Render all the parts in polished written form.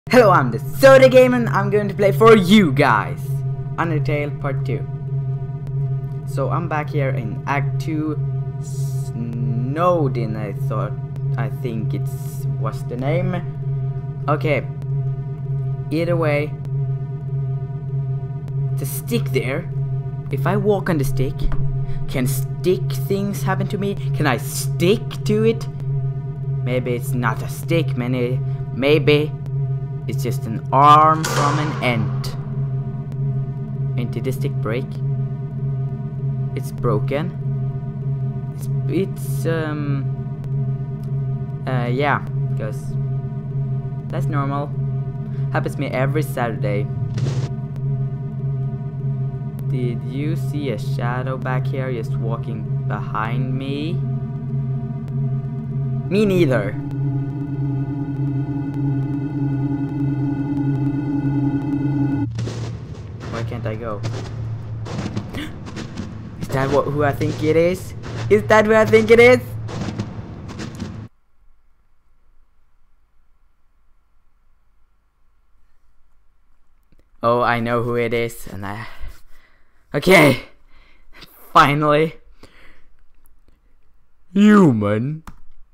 Hello, I'm the Soda Game and I'm going to play for you guys Undertale Part 2. So I'm back here in Act 2 Snowdin, I think was the name. Okay, either way, the stick there, if I walk on the stick, can stick things happen to me? Can I stick to it? Maybe it's not a stick, maybe it's just an arm from an ant. And did the stick break? It's broken. Yeah, because that's normal. Happens to me every Saturday. Did you see a shadow back here just walking behind me? Me neither. Why can't I go? Is that who I think it is? Is that who I think it is? Oh, I know who it is, and okay, finally. Human.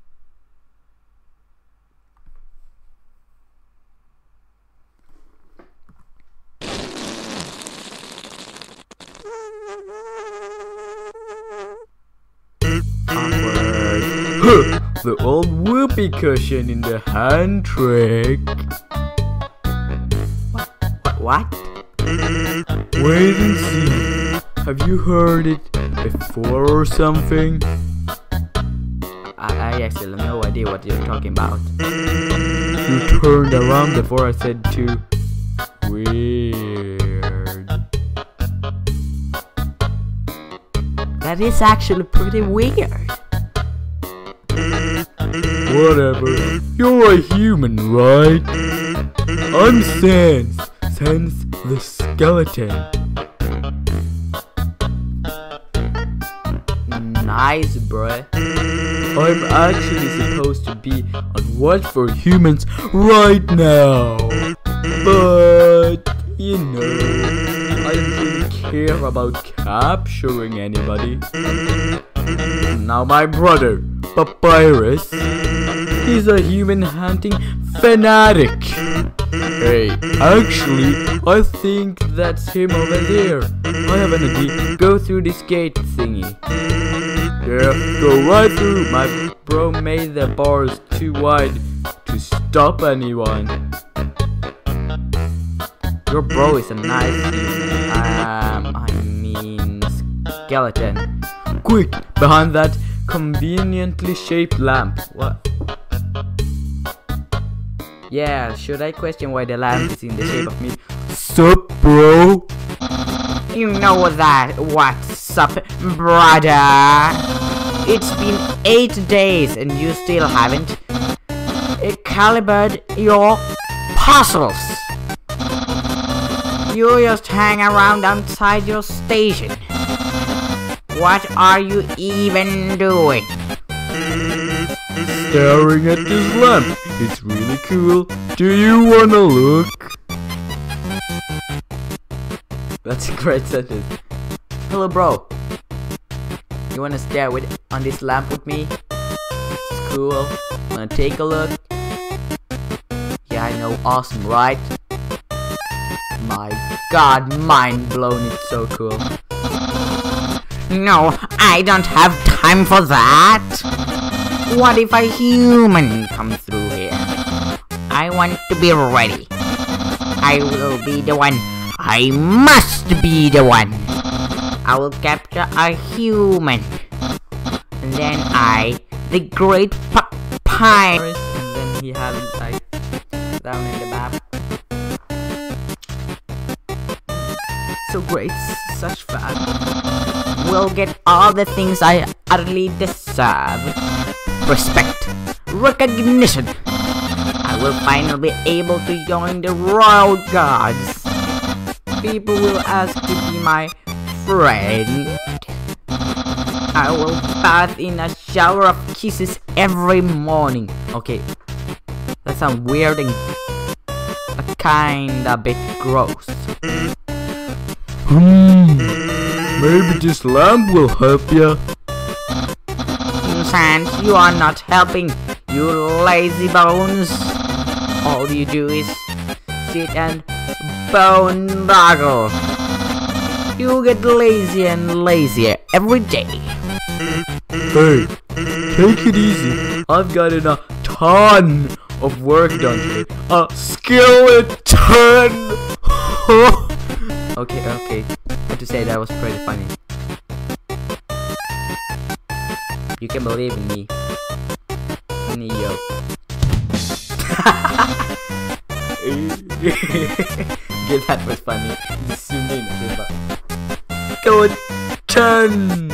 The old whoopee cushion in the hand trick. What? Wait and see. Have you heard it before or something? I actually have no idea what you're talking about. You turned around before I said to. Weird. That is actually pretty weird. Whatever. You're a human, right? I'm Sans the skeleton. Nice, bruh. I'm actually supposed to be on watch for humans right now. But, you know, I don't really care about capturing anybody. Now my brother, Papyrus, he's a human hunting fanatic. Hey, actually, I think that's him over there. I have an idea. Go through this gate thingy. Yeah, go right through. My bro made the bars too wide to stop anyone. Your bro is a nice skeleton. Quick, behind that conveniently shaped lamp. What? Yeah, should I question why the lamp is in the shape of me? Sup, bro? You know that. What's up, brother? It's been 8 days and you still haven't calibrated your puzzles. You just hang around outside your station. What are you even doing? Staring at this lamp. It's really cool. Do you wanna look? That's a great sentence. Hello, bro. You wanna stare on this lamp with me? It's cool. Wanna take a look? Yeah, I know. Awesome, right? My God, mind blown. It's so cool. No, I don't have time for that. What if a human comes through here? I want to be ready. I will be the one. I must be the one. I will capture a human. And then the great Papyrus. And then he has it like down in the map. So great, such fun. Will get all the things I utterly deserve. Respect, recognition. I will finally be able to join the royal guards. People will ask to be my friend. I will bath in a shower of kisses every morning. Okay, that sounds weird and kinda bit gross. Maybe this lamp will help you. Sans, you are not helping, you lazy bones. All you do is sit and boondoggle. You get lazier and lazier every day. Hey, take it easy. I've gotten a ton of work done today. A skeleton! Okay. I have to say that was pretty funny. You can believe in me. Neo. Okay, that was funny. Zoom in. Skeleton!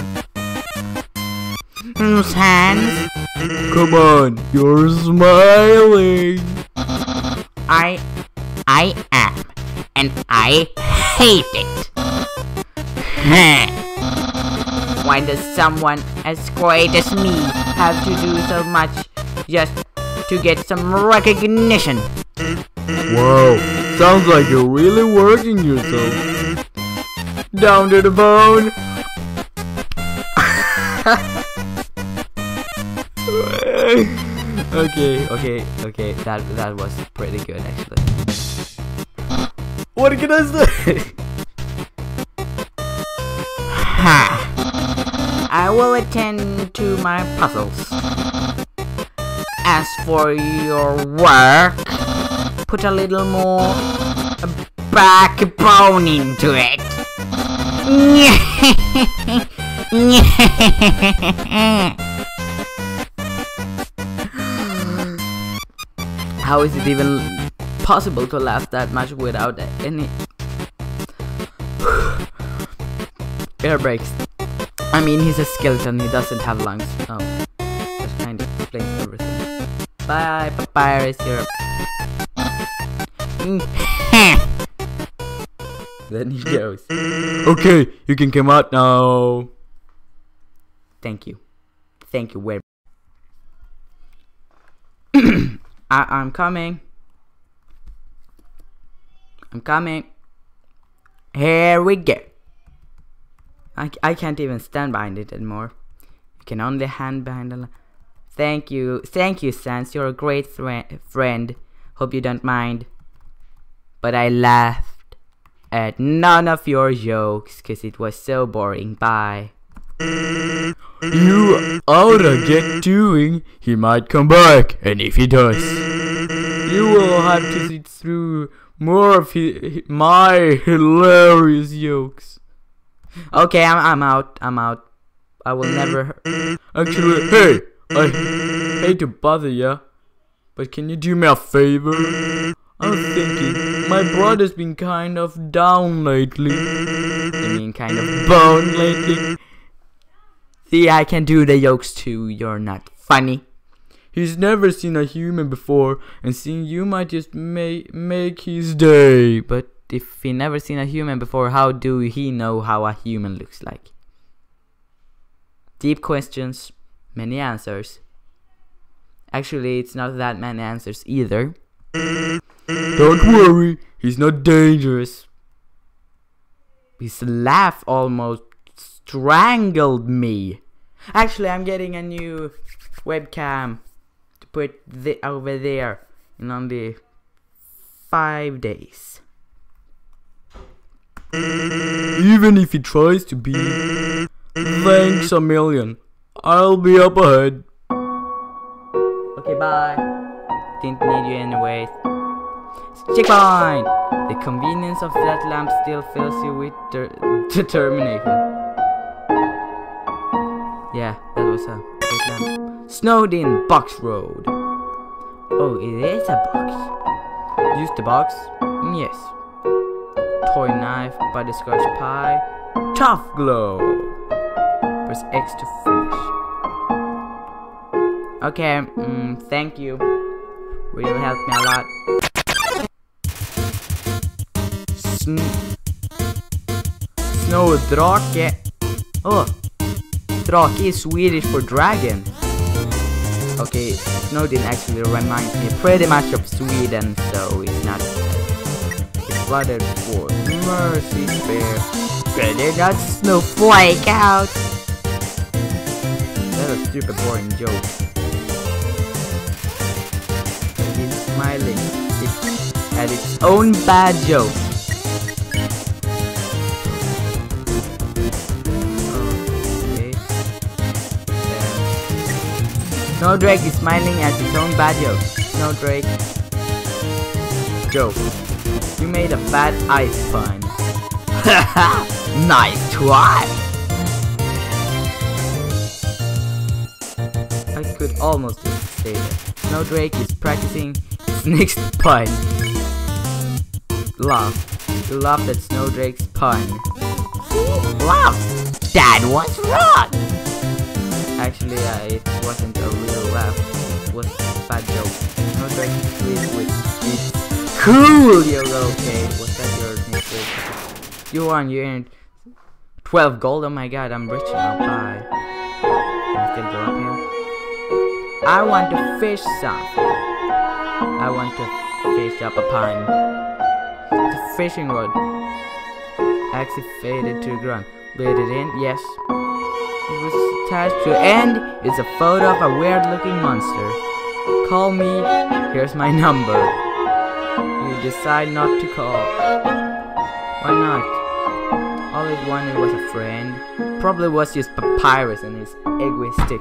Sans, Come on, you're smiling. I am, and I hate it. Why does someone as great as me have to do so much just to get some recognition? Wow, sounds like you're really working yourself. Down to the bone. Okay, that was pretty good actually. What can I say? I will attend to my puzzles. As for your work, put a little more backbone into it. How is it even possible to laugh that much without any air brakes? I mean, he's a skeleton, he doesn't have lungs. Oh, that kind of explains everything. Bye, papyrus syrup. Then he goes. Okay, you can come out now. Thank you. Thank you, where? I'm coming. I'm coming. Here we go. I can't even stand behind it anymore. You can only hand behind the Thank you, Sans. You're a great friend. Hope you don't mind. But I laughed at none of your jokes because it was so boring. Bye. You oughta get doing. He might come back, and if he does, you will have to sit through more of my hilarious jokes. Okay, I'm out. I will never. Actually, hey, I hate to bother ya, but can you do me a favor? I'm thinking my brother's been kind of down lately. You mean kind of bone lately? See, I can do the jokes too. You're not funny. He's never seen a human before, and seeing you might just make his day. But if he never seen a human before, how do he know how a human looks like? Deep questions, many answers. Actually, it's not that many answers either. Don't worry, he's not dangerous. His laugh almost strangled me. Actually, I'm getting a new webcam to put over there in only 5 days. Even if he tries to be, thanks a million. I'll be up ahead. Okay, bye. Didn't need you anyways. Checkpoint! The convenience of that lamp still fills you with determination. Yeah, that was a great lamp. Snowed in box road. Oh, it is a box. Use the box? Yes. Toy knife, butterscotch pie, tough glow. Press X to finish. Okay, thank you. Really helped me a lot. Snowdrake. Oh, drake is Swedish for dragon. Okay, Snowdin actually reminds me pretty much of Sweden, so it's not flooded for mercy spare. Did not snowflake out. That's a stupid boring joke. It's smiling. It's at its own bad joke. Okay. Snowdrake is smiling at its own bad joke. Snowdrake. Joke. You made a bad ice pun. Haha! Nice try! I could almost say that. Snowdrake is practicing his next pun. Laugh. You laughed at Snowdrake's pun. Laugh! That was wrong! Actually, it wasn't a real laugh. It was a bad joke. Snowdrake is pleased with its cool! You're okay. Was that your next joke? You won. You earned 12 gold. Oh my god, I'm rich now. Bye. Can I still go up here? I want to fish something. I want to fish up a pond. The fishing rod actually faded to the ground. Let it in. Yes. It was attached to and it's a photo of a weird looking monster. Call me. Here's my number. You decide not to call. Why not? All it wanted was a friend. Probably was just Papyrus and his egoistic.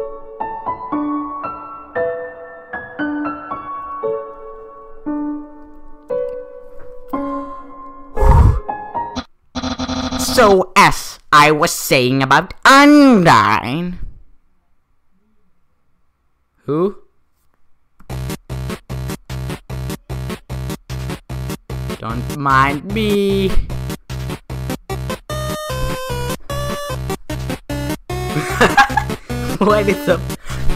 So as I was saying about Undyne. Who? Don't mind me. What is up?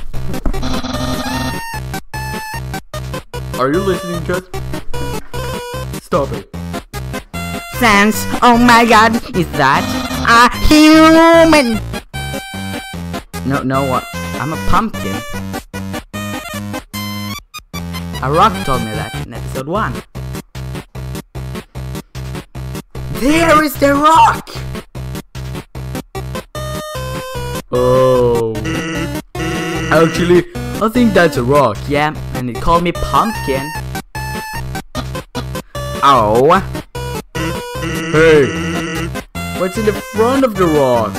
Are you listening, Kat? Stop it. Sans, oh my god, is that a human? No, what? I'm a pumpkin. A rock told me that in episode 1. There is the rock! Oh. Actually, I think that's a rock. Yeah, and it called me pumpkin. Oh. Hey, what's in the front of the rock?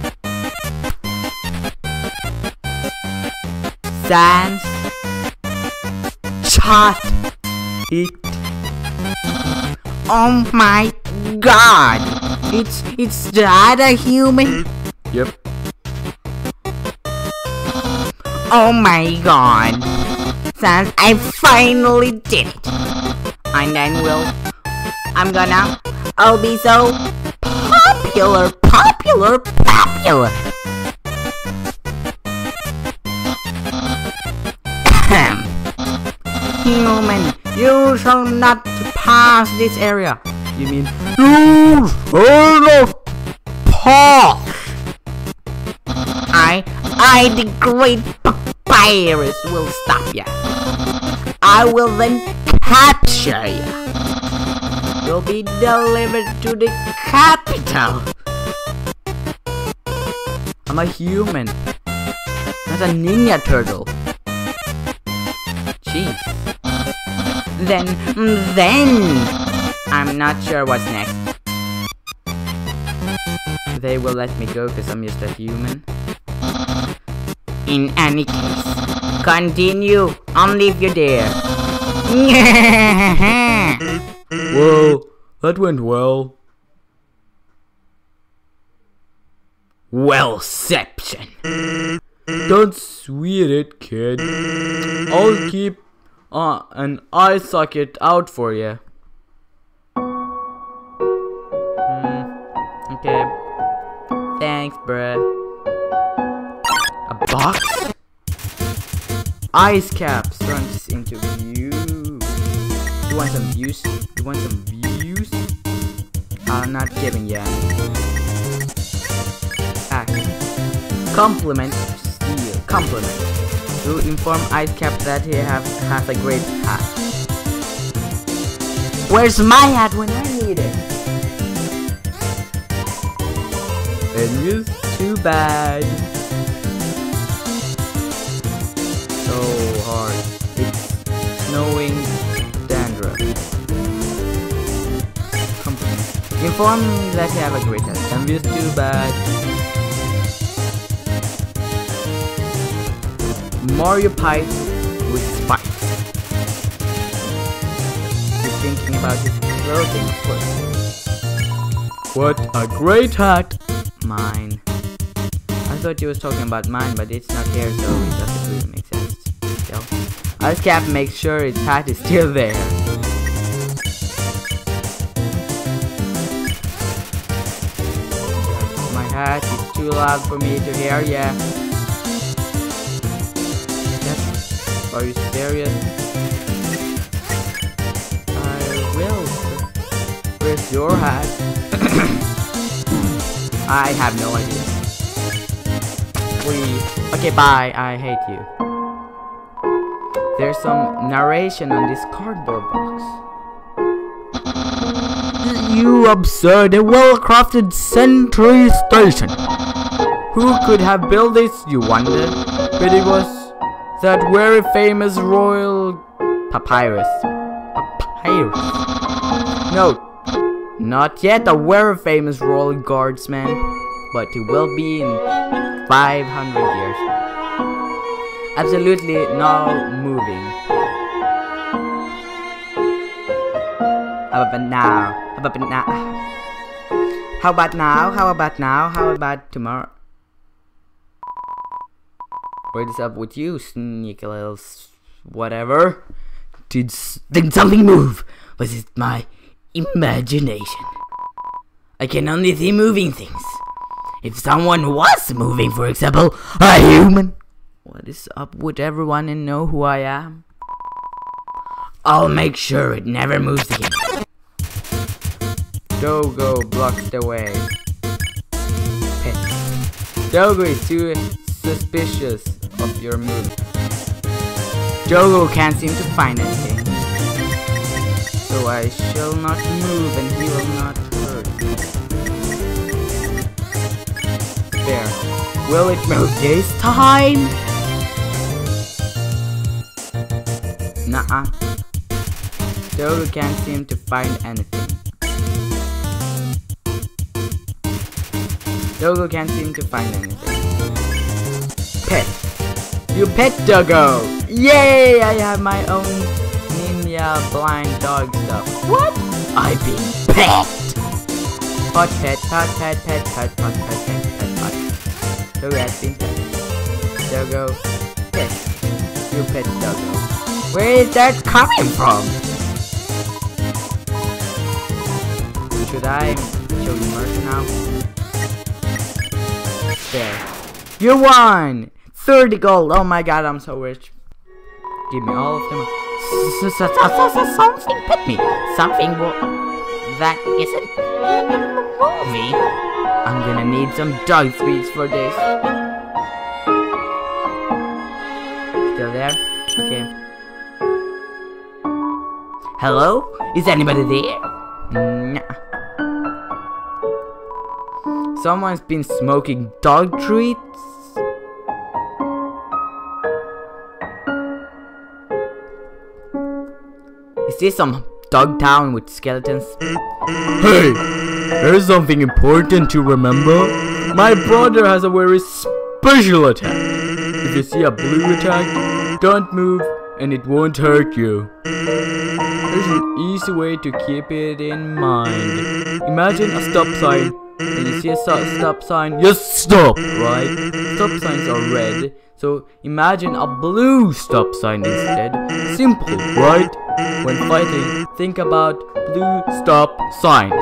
Sans. Shut it. Oh my god. It's that a human? Yep. Oh my god. Sans, I finally did it. And then I'll be so popular. Human, you shall not pass this area. You mean you shall not pass? I the great Papyrus will stop ya. I will then capture ya. You'll be delivered to the capital. I'm a human, not a ninja turtle. Jeez. Then I'm not sure what's next. They will let me go because I'm just a human. In any case, continue only if you're there. Whoa, that went well. Wellception. Don't sweet it, kid. I'll keep an eye socket out for you. Okay. Thanks, bruh. A box? Ice caps runs into view. You want some views? I'm not giving you any. Act. Compliment. Steal. Compliment. To inform Ice Cap that he has a great hat. Where's my hat when I need it? Envious? Too bad. So hard. It's snowing dandruff. Inform that you have a great time. Envious? Too bad. Mario Pipe with spikes. He's thinking about his clothing first. What a great hat! Mine. I thought he was talking about mine, but it's not here, so it doesn't really make sense. Still, Ice Cap makes sure his hat is still there. My hat is too loud for me to hear, yeah. Are you serious? I will. Where's your hat? I have no idea. Okay, bye. I hate you. There's some narration on this cardboard box. You absurd, a well-crafted sentry station. Who could have built this, you wonder? But it was that very famous royal papyrus. No, not yet a very famous royal guardsman, but he will be in 500 years. Absolutely no moving. How about now? How about now? How about now? How about now? How about tomorrow? What is up with you, sneaky little whatever? Did something move? Was it my imagination? I can only see moving things. If someone was moving, for example, a human. What is up with everyone and know who I am? I'll make sure it never moves again. Dogo blocks the way. Dogo is too suspicious of your move. Dogo can't seem to find anything. So I shall not move and he will not hurt me. There. Will it move this time? Nuh-uh. Dogo can't seem to find anything. Dogo can't seem to find anything. Pet. You pet Dogo! Yay! I have my own ninja blind dog stuff. What? I've been pet! Pot pet, pot pet, pet, pot, pot, pet, pet, pet, pot. Dogo has been pet. Dogo, pet. You pet Dogo. Where is that coming from? Should I show you mercy now? There. You won! 30 gold! Oh my god, I'm so rich. Give me all of them. Something pet me. Something that isn't in the movie. I'm gonna need some dog treats for this. Still there? Okay. Hello? Is anybody there? Nah. Someone's been smoking dog treats? Is this some dog town with skeletons? Hey! There's something important to remember. My brother has a very special attack. If you see a blue attack, don't move and it won't hurt you. There's an easy way to keep it in mind. Imagine a stop sign. When you see a stop sign, just stop, right? Stop signs are red, so imagine a blue stop sign instead. Simple, right? When fighting, think about blue stop signs.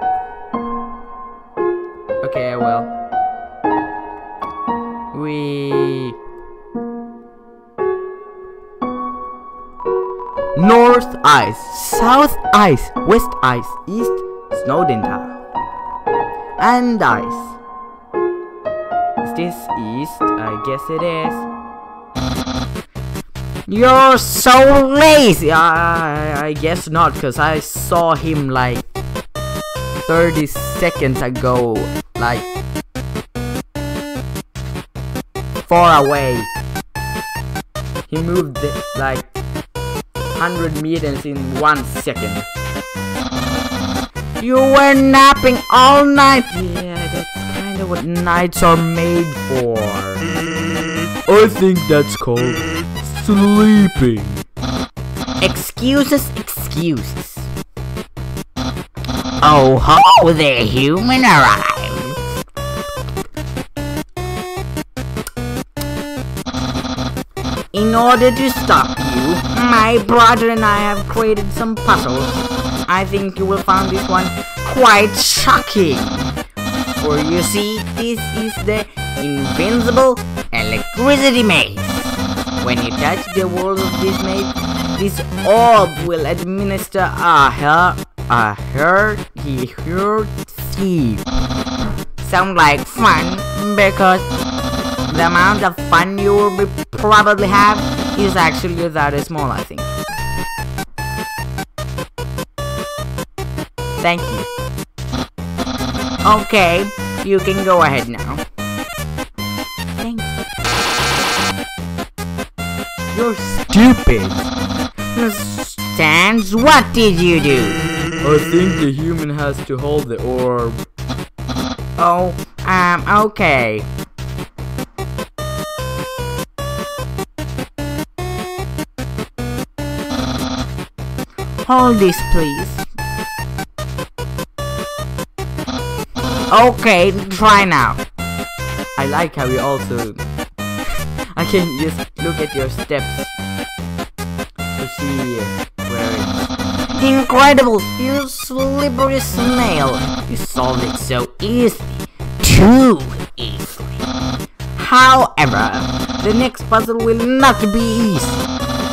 Okay, I will. North ice, south ice, west ice, east Snowdintown. And ice. Is this east? I guess it is. You're so lazy. I guess not, because I saw him like 30 seconds ago, like far away. He moved like 100 meters in 1 second. You were napping all night. Yeah, that's kind of what nights are made for. I think that's called sleeping. Excuses, excuses. Oh ho, the human arrived. In order to stop you, my brother and I have created some puzzles. I think you will find this one quite shocking. For you see, this is the invincible electricity maze. When you touch the walls of this maze, this orb will administer a heat. Sound like fun, because the amount of fun you will probably have is actually that small, I think. Thank you. Okay, you can go ahead now. Thanks. You're stupid. Sans, what did you do? I think the human has to hold the orb. Oh, okay. Hold this, please. Okay, try now. I like how you also... I can just look at your steps to see where it's... Incredible! You slippery snail! You solved it so easily. Too easily. However, the next puzzle will not be easy.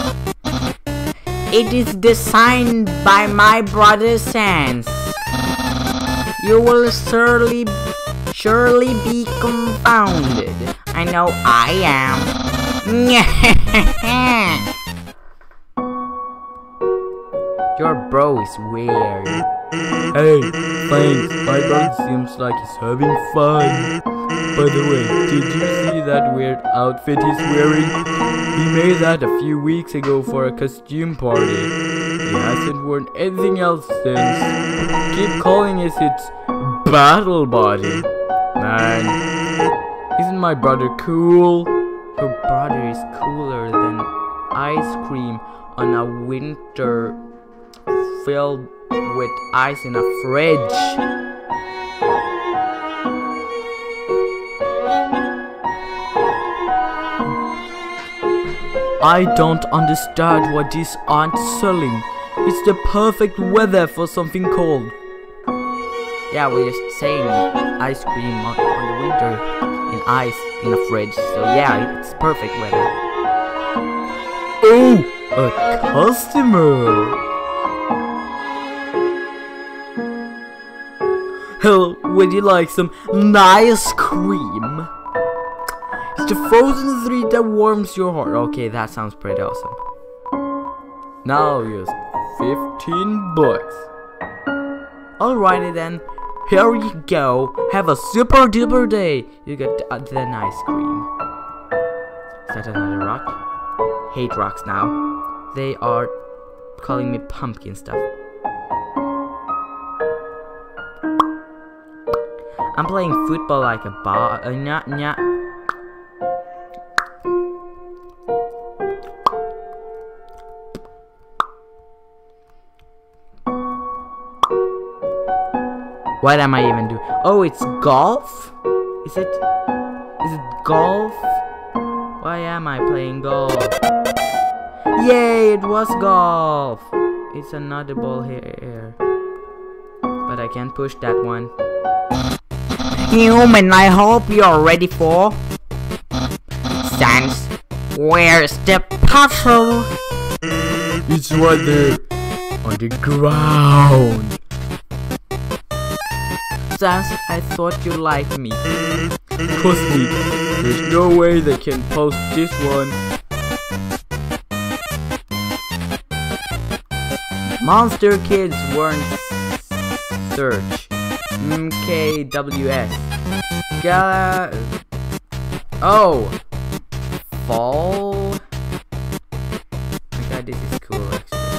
It is designed by my brother Sans. You will surely be confounded. I know I am. Your bro is weird. Hey, thanks. My brother seems like he's having fun. By the way, did you see that weird outfit he's wearing? He made that a few weeks ago for a costume party. He hasn't worn anything else since. Keep calling it its battle body. Man, isn't my brother cool? Your brother is cooler than ice cream on a winter filled with ice in a fridge. I don't understand what these aren't selling. It's the perfect weather for something cold. Yeah, we're just saying ice cream on the winter in ice in a fridge. So yeah, it's perfect weather. Oh, a customer. Hello, would you like some nice cream? It's the frozen treat that warms your heart. Okay, that sounds pretty awesome. Now just 15 bucks. Alrighty then, here you go. Have a super duper day. You get the nice cream. Is that another rock? Hate rocks now. They are calling me pumpkin stuff. I'm playing football like a nya. What am I even doing? Oh, it's golf? Is it golf? Why am I playing golf? Yay, it was golf! It's another ball here. But I can't push that one. Human, I hope you're ready for... Sans, where's the puzzle? It's right there, on the ground. Sans, I thought you liked me. Trust me, there's no way they can post this one. Monster Kids weren't search. MKWS. Oh! Fall? My god, this is cool actually.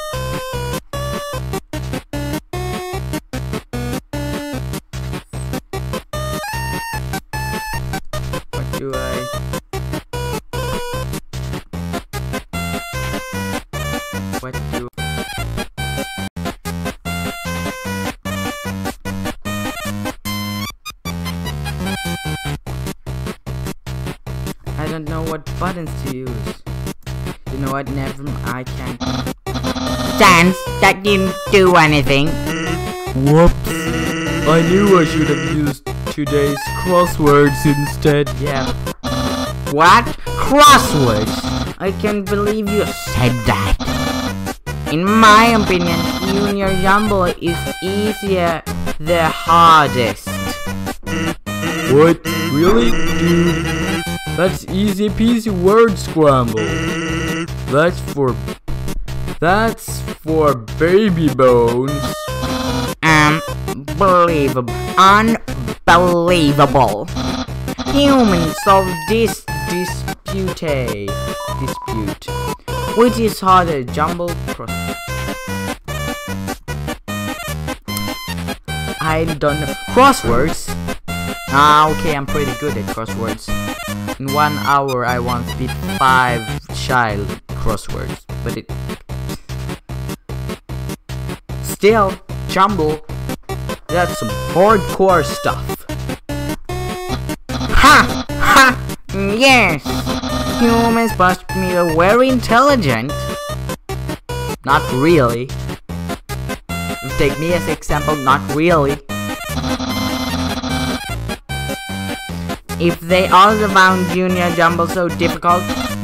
What do I don't know what buttons to use. You know what, never I can't. Sans, that didn't do anything. Whoops. I knew I should have used today's crosswords instead. Yeah. What? Crosswords? I can't believe you said that. In my opinion, Junior Jumble is easier the hardest. What? Really? Dude, that's easy peasy word scramble. That's for baby bones. Unbelievable. Unbelievable. Humans solve this dispute. Which is harder, jumble cross? I don't know. Crosswords? Okay, I'm pretty good at crosswords. In 1 hour, I once did 5 child crosswords, but it... Still, jumble, that's some hardcore stuff. Ha! Ha! Yes! Humans must be very intelligent. Not really. Take me as example, not really. If they also found Junior Jumble so difficult.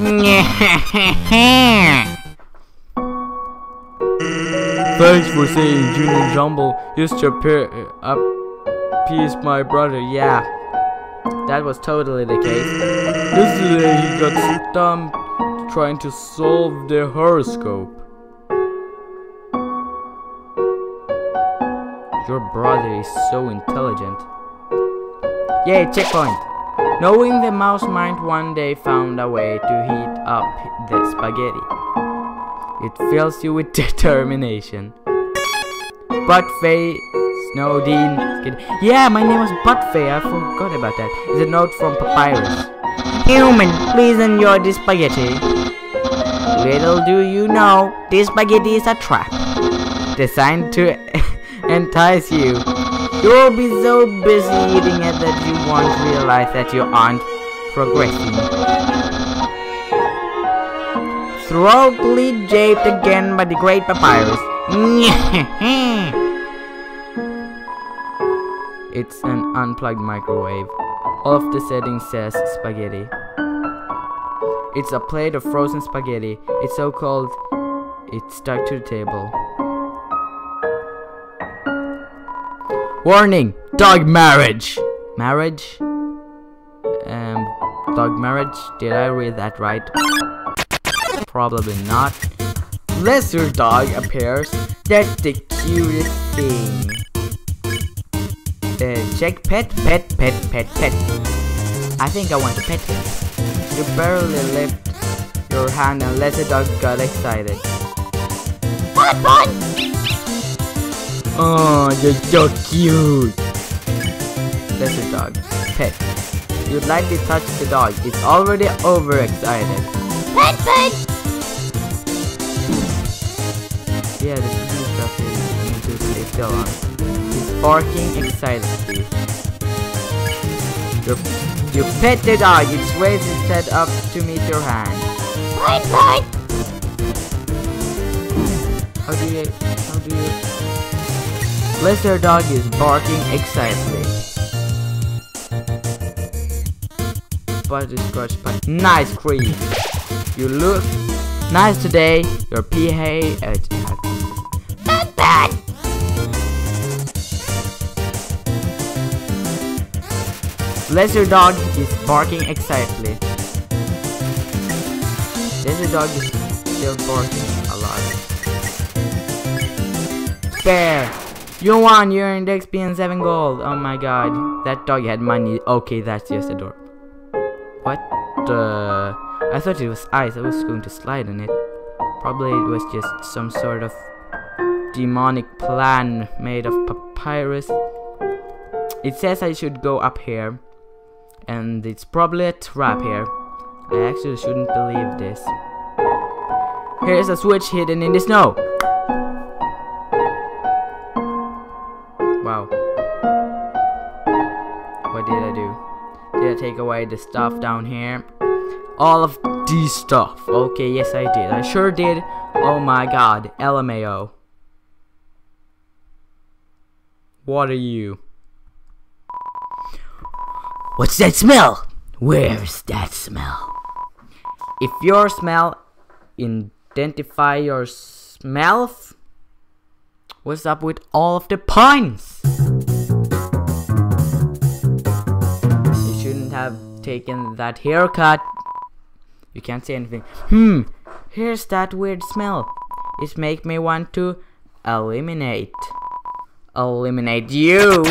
Thanks for saying Junior Jumble used to appease my brother. Yeah, that was totally the case. Yesterday he got stumped trying to solve the horoscope. Your brother is so intelligent. Yay, checkpoint! Knowing the mouse mind one day found a way to heat up the spaghetti. It fills you with determination. Buttface Snowdine. Yeah, my name was Buttface. I forgot about that. It's a note from Papyrus. Human, please enjoy this spaghetti. Little do you know, this spaghetti is a trap. Designed to entice you. You'll be so busy eating it that you won't realize that you aren't progressing. Throatly japed again by the great Papyrus. It's an unplugged microwave. All of the settings says spaghetti. It's a plate of frozen spaghetti. It's so cold, it's stuck to the table. Warning! Dog marriage! Marriage? Dog marriage? Did I read that right? Probably not. Lesser dog appears. That's the cutest thing. Check pet. I think I want to pet him. You barely lift your hand and lesser dog got excited. Fun! Oh, you're so cute. Lesser dog. Pet. You lightly touch the dog. It's already overexcited. Pet! Yeah, the blue stuff is need to stay still on. He's barking excitedly. You pet the dog. It's raised its head up to meet your hand. Pet! How do you? Lesser dog is barking excitedly. Butterscotch pie. Nice cream. You look nice today. Your pH. Pet! Lesser dog is barking excitedly. Lesser dog is still barking a lot. Bear! You won! You earned XP and 7 gold! Oh my god. That dog had money. Okay, that's just adorable. What the... I thought it was ice. I was going to slide on it. Probably it was just some sort of demonic plan made of papyrus. It says I should go up here. And it's probably a trap here. I actually shouldn't believe this. Here's a switch hidden in the snow. Wow. What did I do? Did I take away the stuff down here? All of these stuff. Okay, yes I did. I sure did. Oh my god. LMAO. What are you? What's that smell? Where's that smell? If your smell identify your smell, what's up with all of the puns? You shouldn't have taken that haircut. You can't say anything. Here's that weird smell. It makes me want to eliminate you.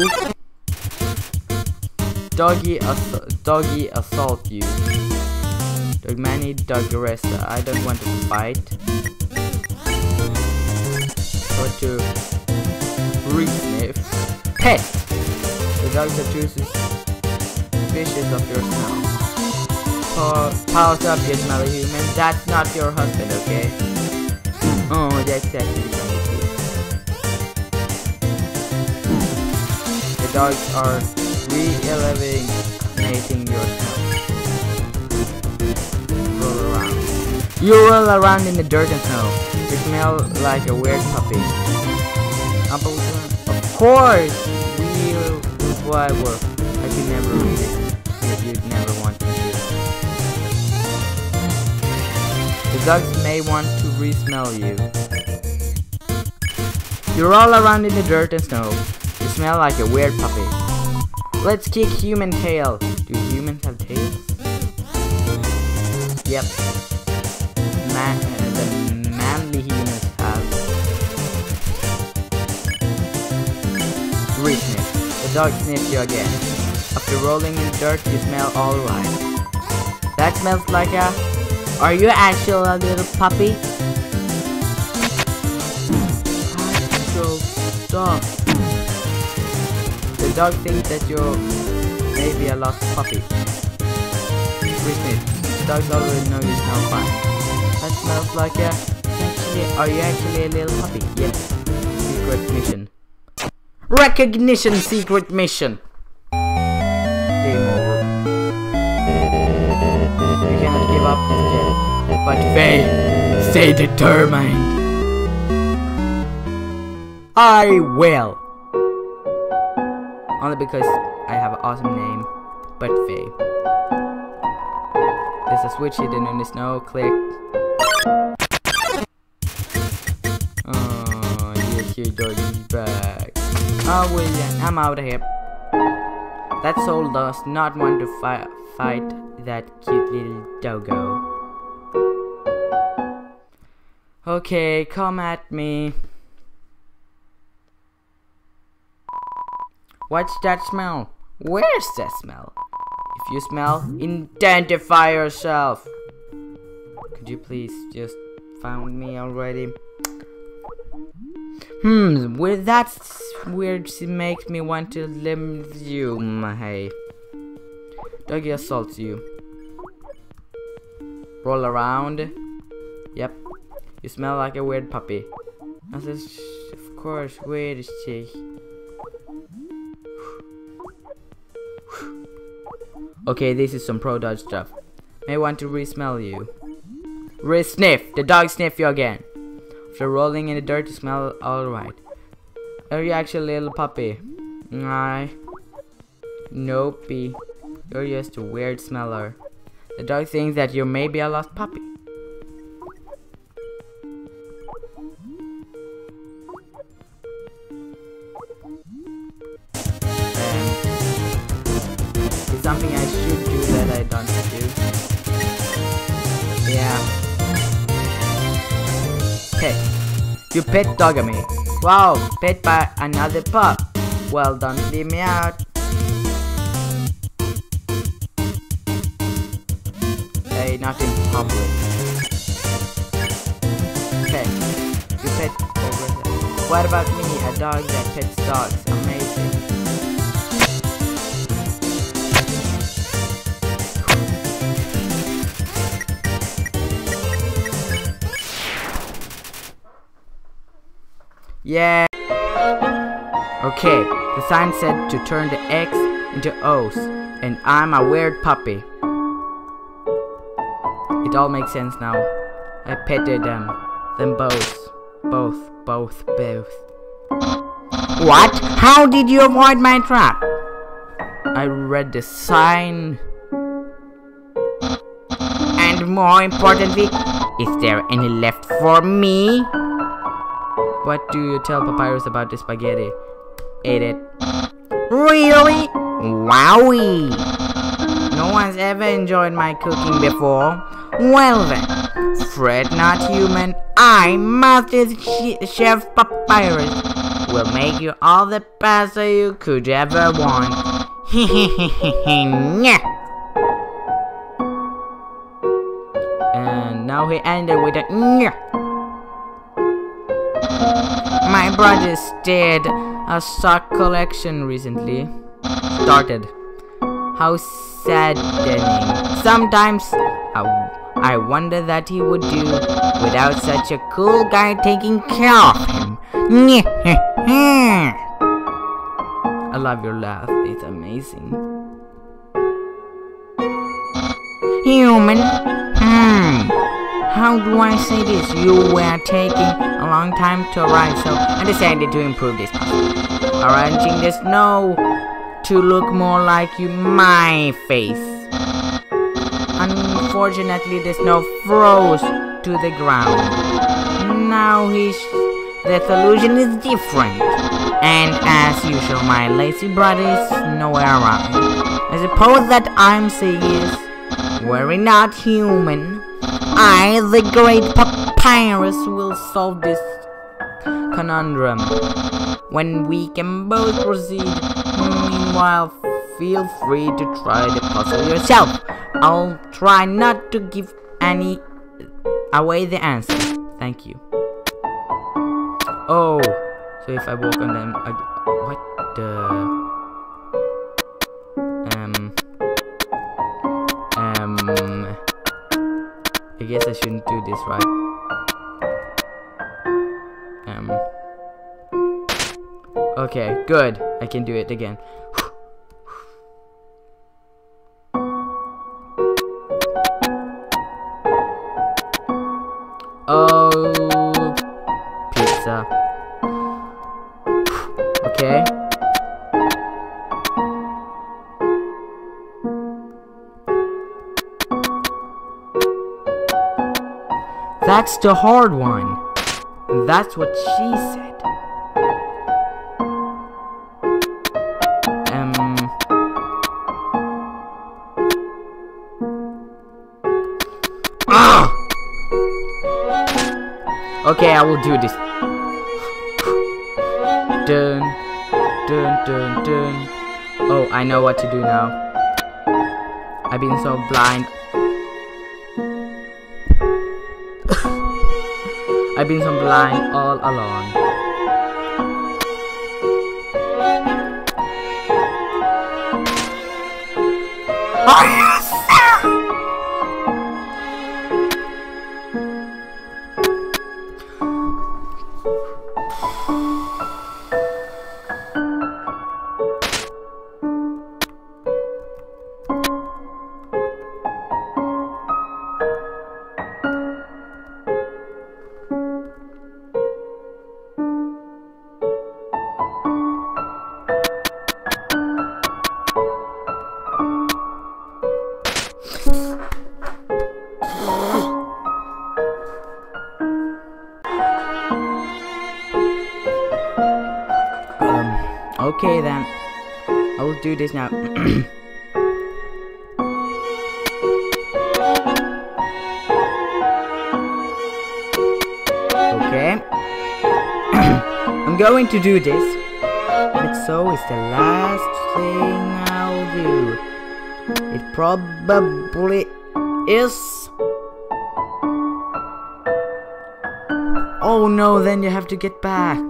Doggy assault you. Dog Manny, Dog Resta. I don't want to fight. Or to re-sniff. Pet! The dogs that chooses fishes of your smell. Powers up, you smelly human. That's not your husband, okay? Oh, that's actually kind of cute. The dogs are re-eliminating your smell. Roll around. You roll around in the dirt and snow. You smell like a weird puppy. Of course! Why work? I could never read it. If you'd never want to do it. The dogs may want to re-smell you. You roll around in the dirt and snow. You smell like a weird puppy. Let's kick human tail. Do humans have tails? Yep. The manly humans have. Re-sniff. The dog sniffed you again. After rolling in the dirt, you smell alright. That smells like a... Are you actually a little puppy? Actual stuff. The dog thinks that you're maybe a lost puppy. The dogs already know you smell fine. That smells like a... Are you actually a little puppy? Yes. Secret mission. Recognition secret mission. Game over. You cannot give up yet. But Faye, stay determined. I will. Only because I have an awesome name, but Faye. There's a switch hidden in the snow. Click. Oh, your cute doggy's back. Oh, well, I'm out of here. That soul does not want to fight that cute little doggo. Okay, come at me. What's that smell? Where's that smell? If you smell, identify yourself. Could you please just found me already? Well, that's weird. It makes me want to limb you, hey. Doggy assaults you. Roll around. Yep. You smell like a weird puppy. Of course, where is she? Okay, this is some pro dodge stuff. May want to re-smell you. Re-sniff! The dog sniff you again. After rolling in the dirt, you smell alright. Are you actually a little puppy? Nah. Nope. You're just a weird smeller. The dog thinks that you're maybe a lost puppy. It's something I should do that I don't do. Yeah. Pet. You pet dogamy. Wow, pet by another pup. Well, don't leave me out. Hey, not in public. Pet. You pet over there. What about me? A dog that pets dogs. Amazing. Yeah. Okay, the sign said to turn the X into O's, and I'm a weird puppy. It all makes sense now. I petted them both. Both. What? How did you avoid my trap? I read the sign. And more importantly, is there any left for me? What do you tell Papyrus about the spaghetti? Ate it. Really? Wowie! No one's ever enjoyed my cooking before. Well then, fret not, human. I, Master Chef Papyrus, will make you all the pasta you could ever want. And now he ended with a nyeh. My brother started a sock collection recently. Started. How saddening. Sometimes I wonder that he would do without such a cool guy taking care of him. I love your laugh. It's amazing. Human. How do I say this? You were taking a long time to arrive, so I decided to improve this puzzle. Arranging the snow to look more like my face. Unfortunately, the snow froze to the ground. Now the solution is different. And as usual, my lazy brother is nowhere around. I suppose that I'm saying is, worry not, human. I, the great Papyrus, will solve this conundrum when we can both proceed. Meanwhile, feel free to try the puzzle yourself. I'll try not to give away the answer. Thank you. Oh, so if I walk on them, what the? I guess I shouldn't do this, right? Okay, good. I can do it again. Oh, pizza. Okay. That's the hard one. That's what she said. Okay, I will do this. Dun, dun, dun, dun. Oh, I know what to do now. I've been so blind. I've been so blind all along. Are you serious? Okay then, I will do this now. Okay. I'm going to do this, but so is the last thing I'll do. It probably is. Oh no, then you have to get back.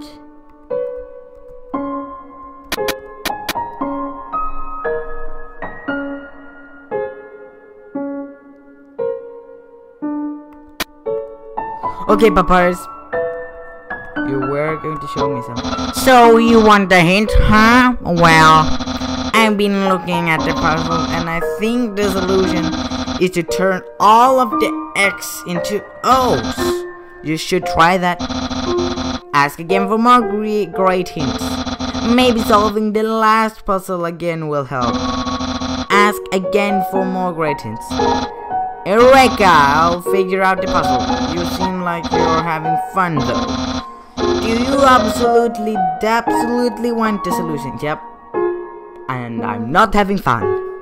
Okay, Papyrus. You were going to show me something. So you want a hint, huh? Well, I've been looking at the puzzle and I think the solution is to turn all of the X into O's. You should try that. Ask again for more great hints. Maybe solving the last puzzle again will help. Ask again for more great hints. Eureka! I'll figure out the puzzle. You seem like you're having fun though. Do you absolutely want the solution? Yep. And I'm not having fun.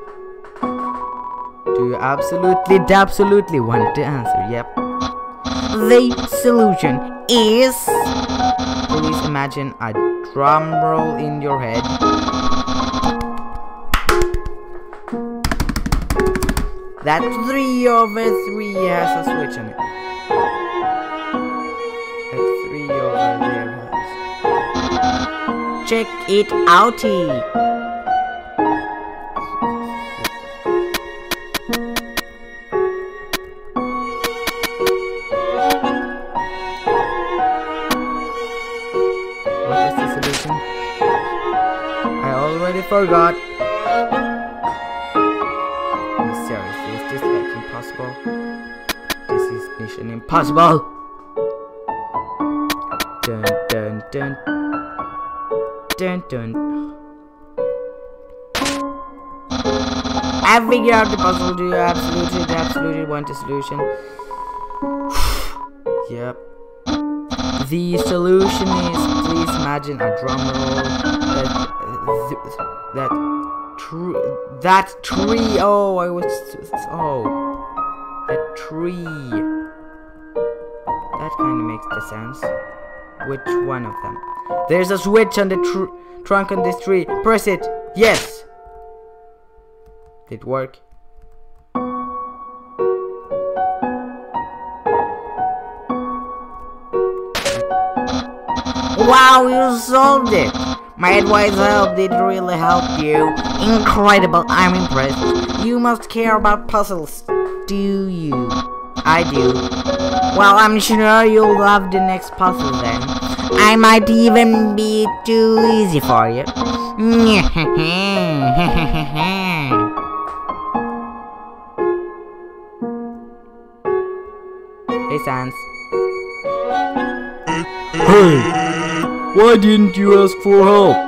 Do you absolutely want the answer? Yep. The solution is... Please imagine a drum roll in your head. That 3 over 3 has a switch on it. That 3 over there has. Check it outie. What was the solution? I already forgot. Seriously, is this like impossible? This is mission impossible. Dun dun dun dun dun. I figured out the puzzle. Do you absolutely want the solution? Yep. The solution is, please imagine a drum roll. That tree. Oh, that tree. That kind of makes the sense. Which one of them? There's a switch on the trunk on this tree. Press it. Yes. Did it work? Wow, you solved it! My advice helped, it really helped you. Incredible, I'm impressed. You must care about puzzles, do you? I do. Well, I'm sure you'll love the next puzzle then. I might even be too easy for you. Hey, Sans. Hey! Why didn't you ask for help?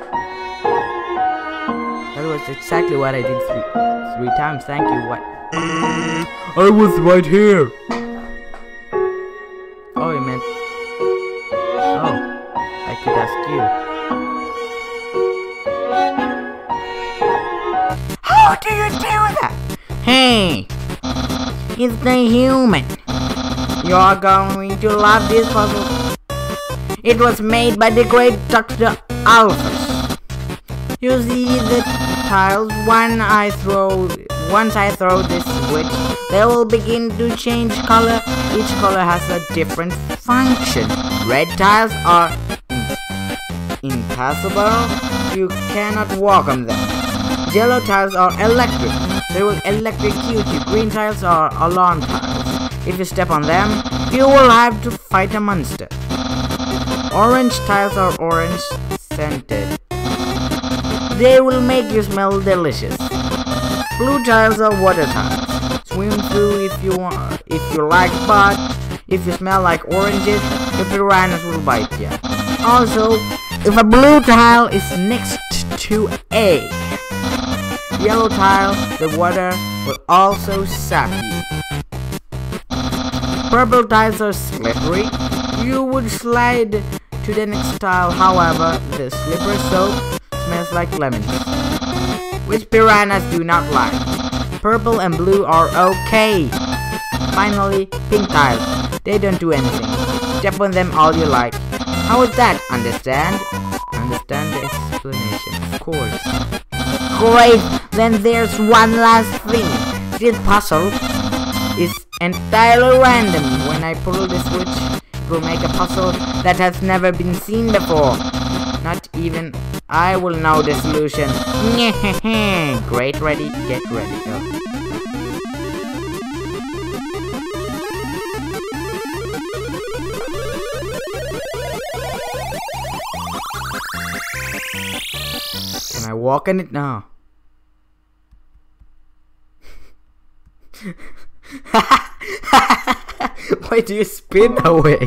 That was exactly what I did three times. Thank you. What? I was right here. Oh, you meant... Oh, I could ask you. How do you do that? Hey, it's the human. You're going to love this puzzle. It was made by the great Dr. Alphys. You see the tiles, once I throw this switch, they will begin to change color. Each color has a different function. Red tiles are impassable. You cannot walk on them. Yellow tiles are electric. They will electrocute you. Green tiles are alarm tiles. If you step on them, you will have to fight a monster. Orange tiles are orange scented. They will make you smell delicious. Blue tiles are water tiles. Swim through if you like, but if you smell like oranges, the piranhas will bite you. Also, if a blue tile is next to a yellow tile, the water will also sap you. Purple tiles are slippery. You would slide to the next tile, however, the slippery soap smells like lemons, which piranhas do not like. Purple and blue are okay. Finally, pink tiles. They don't do anything. Step on them all you like. How is that? Understand? Understand the explanation, of course. Great! Then there's one last thing. This puzzle is entirely random. When I pull the switch, it will make a puzzle that has never been seen before. Not even I will know the solution. Great, ready, get ready. Oh. Can I walk on it now? Why do you spin away?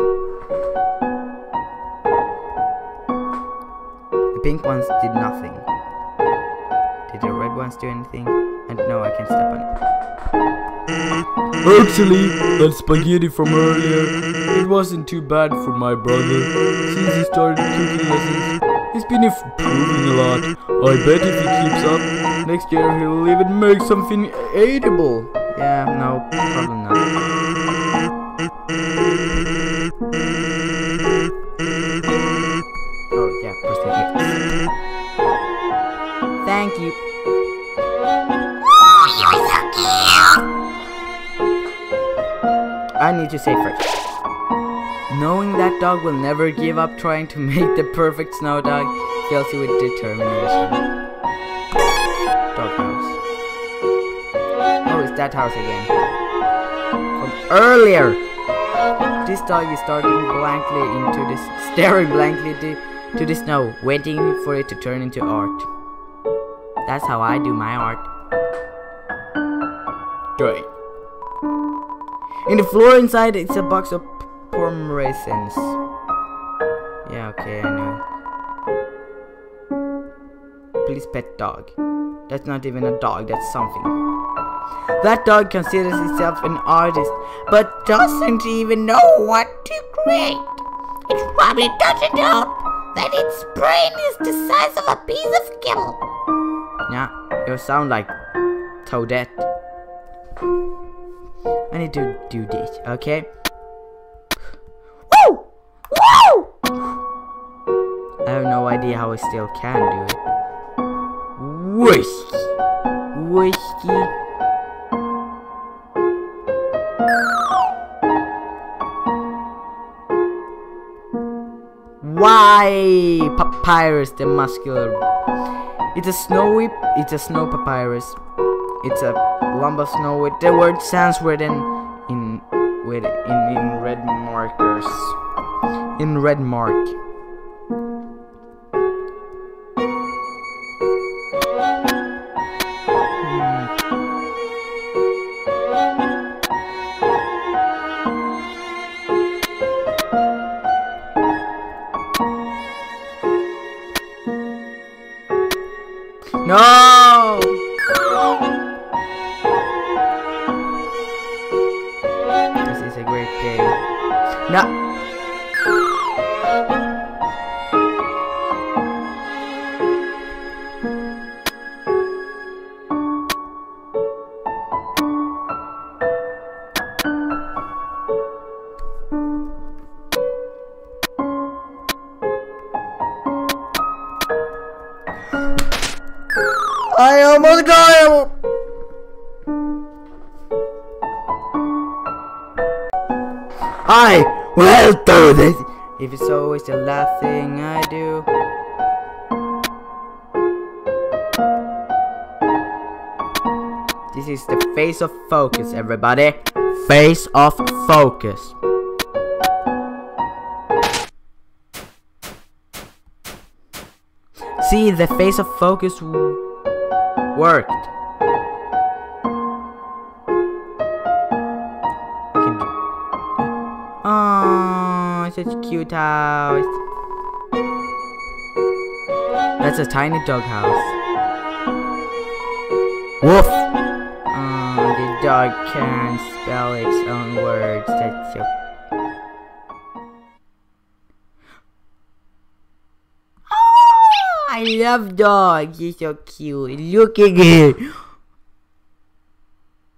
The pink ones did nothing. Did the red ones do anything? And no, I can't step on it. Actually, that spaghetti from earlier, it wasn't too bad for my brother. Since he started cooking lessons, he's been improving a lot. I bet if he keeps up, next year he'll even make something edible. Yeah, no problem now. Oh yeah, prosthetics. Thank you. Oh, you're so cute. I need to say first. Knowing that dog will never give up trying to make the perfect snow dog fills you with determination. Doghouse. Oh, it's that house again. From earlier. This dog is staring blankly to the snow, waiting for it to turn into art. That's how I do my art. Great. In the floor inside, it's a box of porn raisins. Yeah, okay, I know. Please pet dog. That's not even a dog, that's something. That dog considers itself an artist, but doesn't even know what to create. It probably doesn't know that its brain is the size of a piece of kibble. Yeah, you sound like Toadette. I need to do this, okay? Woo! Woo! I have no idea how I still can do it. Whiskey. Whiskey. Why? Papyrus, the muscular. It's a snow papyrus. It's a lump of snow with the word Sanskrit in red markers. In red mark. No! This is a great game. No! I almost got him! I will do this! If it's always the last thing I do. This is the face of focus, everybody. Face of focus. See, the face of focus worked. Oh, such a cute house. That's a tiny dog house. Woof! Oh, the dog can spell its own words. That's so. I love dogs. He's so cute. Look at him.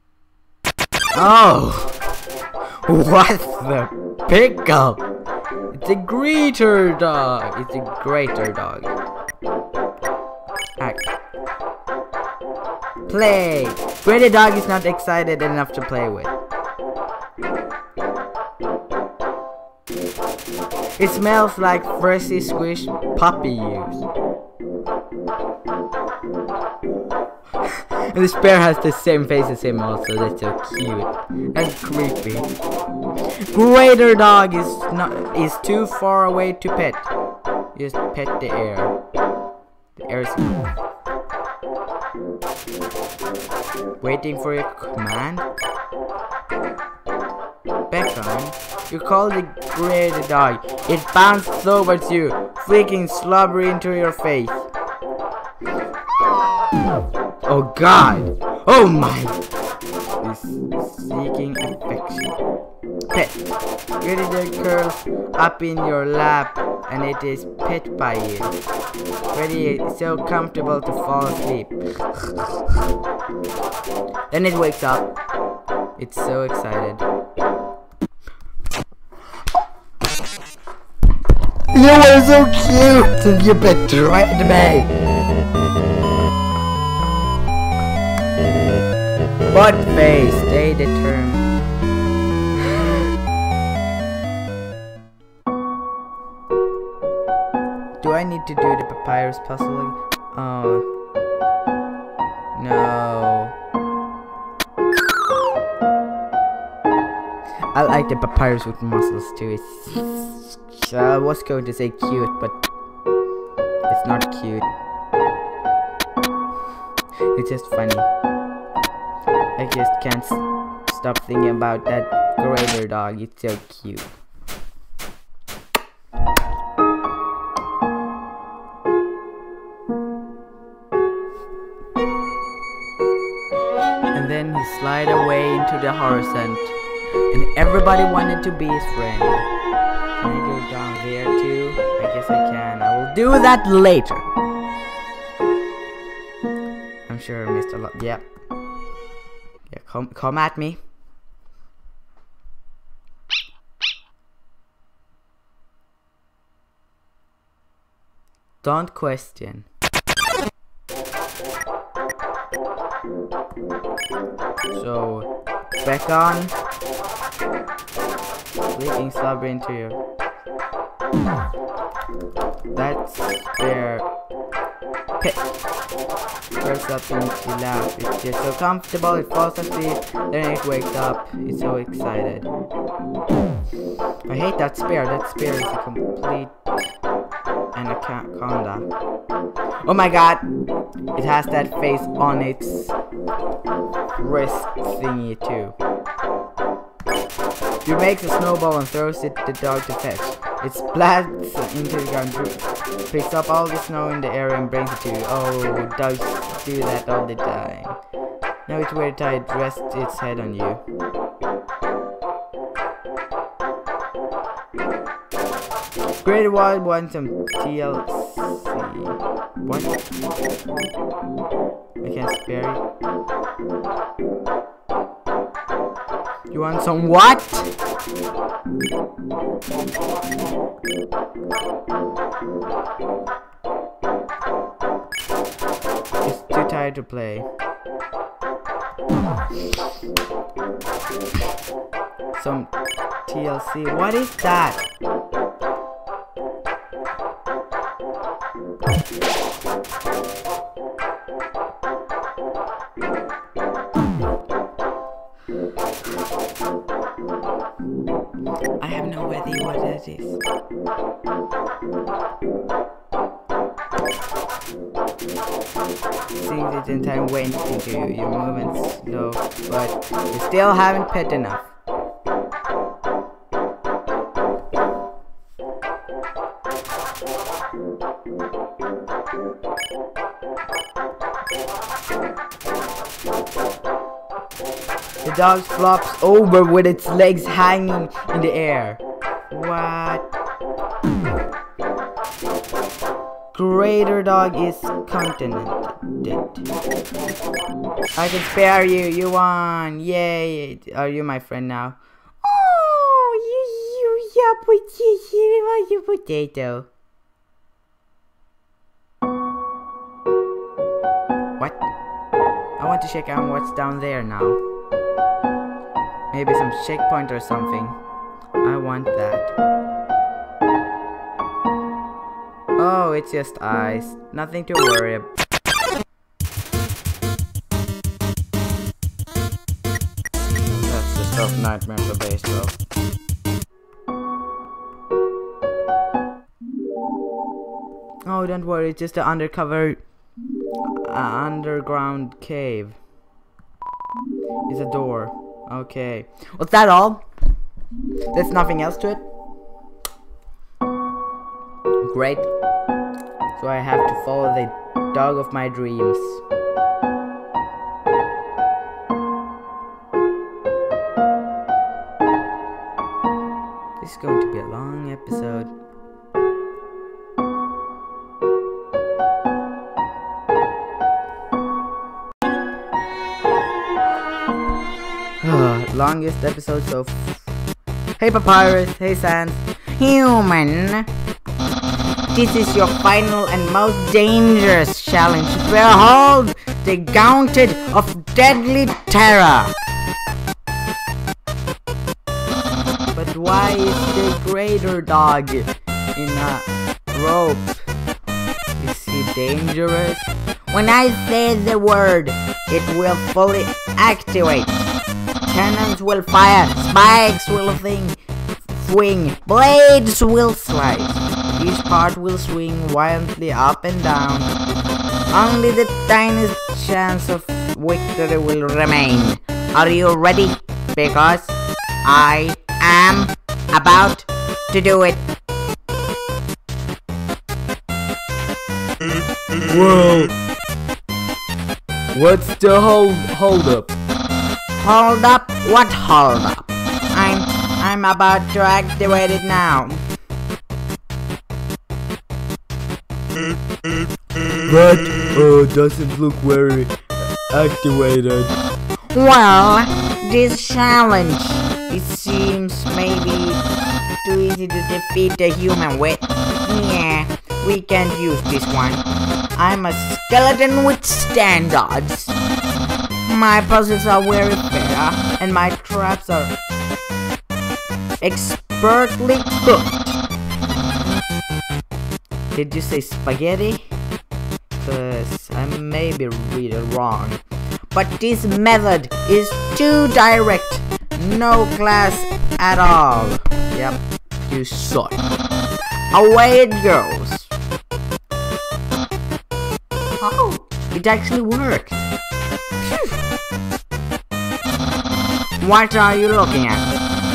Oh, what the pickle? It's a greater dog. It's a greater dog. Act. Play. Greater dog is not excited enough to play with. It smells like freshly squished puppy juice. And this bear has the same face as him also. That's so cute and creepy. Greater dog is too far away to pet. Just pet the air. The air is waiting for your command. Beckon. You call the greater dog. It bounces towards you, flicking slobber into your face. Oh God! Oh my! Is seeking affection. Pet. Greater dog curls up in your lap, and it is pet by you. Ready, so comfortable to fall asleep. Then it wakes up. It's so excited. You were so cute, and you betrayed me. What face? Stay determined. Do I need to do the papyrus puzzle again? Oh. No. I like the papyrus with muscles too. I was going to say cute, but it's not cute. It's just funny. I just can't stop thinking about that greater dog. It's so cute. And then he slid away into the horizon, and everybody wanted to be his friend. Can I go down there too? I guess I can. I will do that later. I'm sure I missed a lot. Yep. Yeah, come at me. Don't question. So, back on. Leaking slobber into you. That's their pet. Curls up into your lap. It's just so comfortable. It falls asleep. Then it wakes up. It's so excited. I hate that spear. That spear is a complete anaconda. Oh my God! It has that face on its wrist thingy too. You makes a snowball and throws it the dog to fetch. It splats into the ground, picks up all the snow in the area and brings it to you. Oh, dogs do that all the time. Now it's very tired, rests its head on you. Great Wild wants some TLC. What? I can't spare it. You want some what? It's too tired to play. Some TLC. What is that? I have no idea what that is. Seems it's in time went into your movements slow, but you still haven't pet enough. The dog flops over with its legs hanging in the air. What? Greater dog is contented. I can spare you. You won. Yay. Are you my friend now? Oh, you potato. What? I want to check out what's down there now. Maybe some checkpoint or something. I want that. Oh, it's just ice. Nothing to worry about. That's the stuff nightmares are based off. Oh, don't worry, it's just an underground cave. It's a door. Okay. Was that all? There's nothing else to it? Great. So I have to follow the dog of my dreams. This is going to be a long episode. Longest episode so Hey Papyrus, hey Sans. Human, this is your final and most dangerous challenge. Behold the gauntlet of deadly terror. But why is the greater dog in a rope? Is he dangerous? When I say the word, it will fully activate. Cannons will fire, spikes will swing, blades will slice. Each part will swing wildly up and down. Only the tiniest chance of victory will remain. Are you ready? Because I am about to do it. Whoa! What's the hold up? Hold up? What hold up? I'm about to activate it now. That doesn't look very activated. Well, this challenge, it seems maybe too easy to defeat the human with. Yeah, we can't use this one. I'm a skeleton with standards. My puzzles are very fair, and my traps are expertly cooked. Did you say spaghetti? Cause I may be reading wrong. But this method is too direct. No class at all. Yep, you suck. Away it goes. Oh, it actually worked. What are you looking at?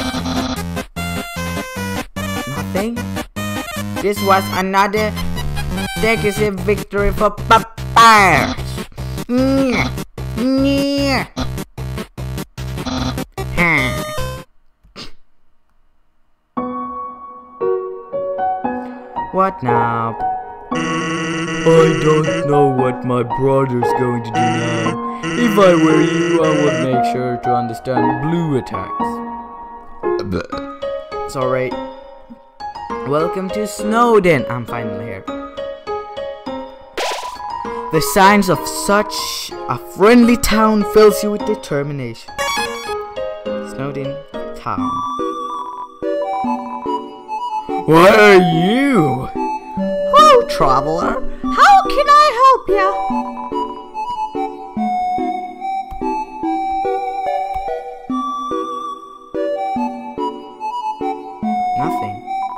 Nothing? This was another decisive victory for Papyrus. What now? I don't know what my brother's going to do now. If I were you, I would make sure to understand blue attacks. Sorry. Welcome to Snowden. I'm finally here. The signs of such a friendly town fills you with determination. Snowden Town. What are you? Hello, traveler. How can I help you? Nothing.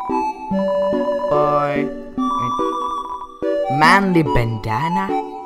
Boy. Wait. Manly bandana?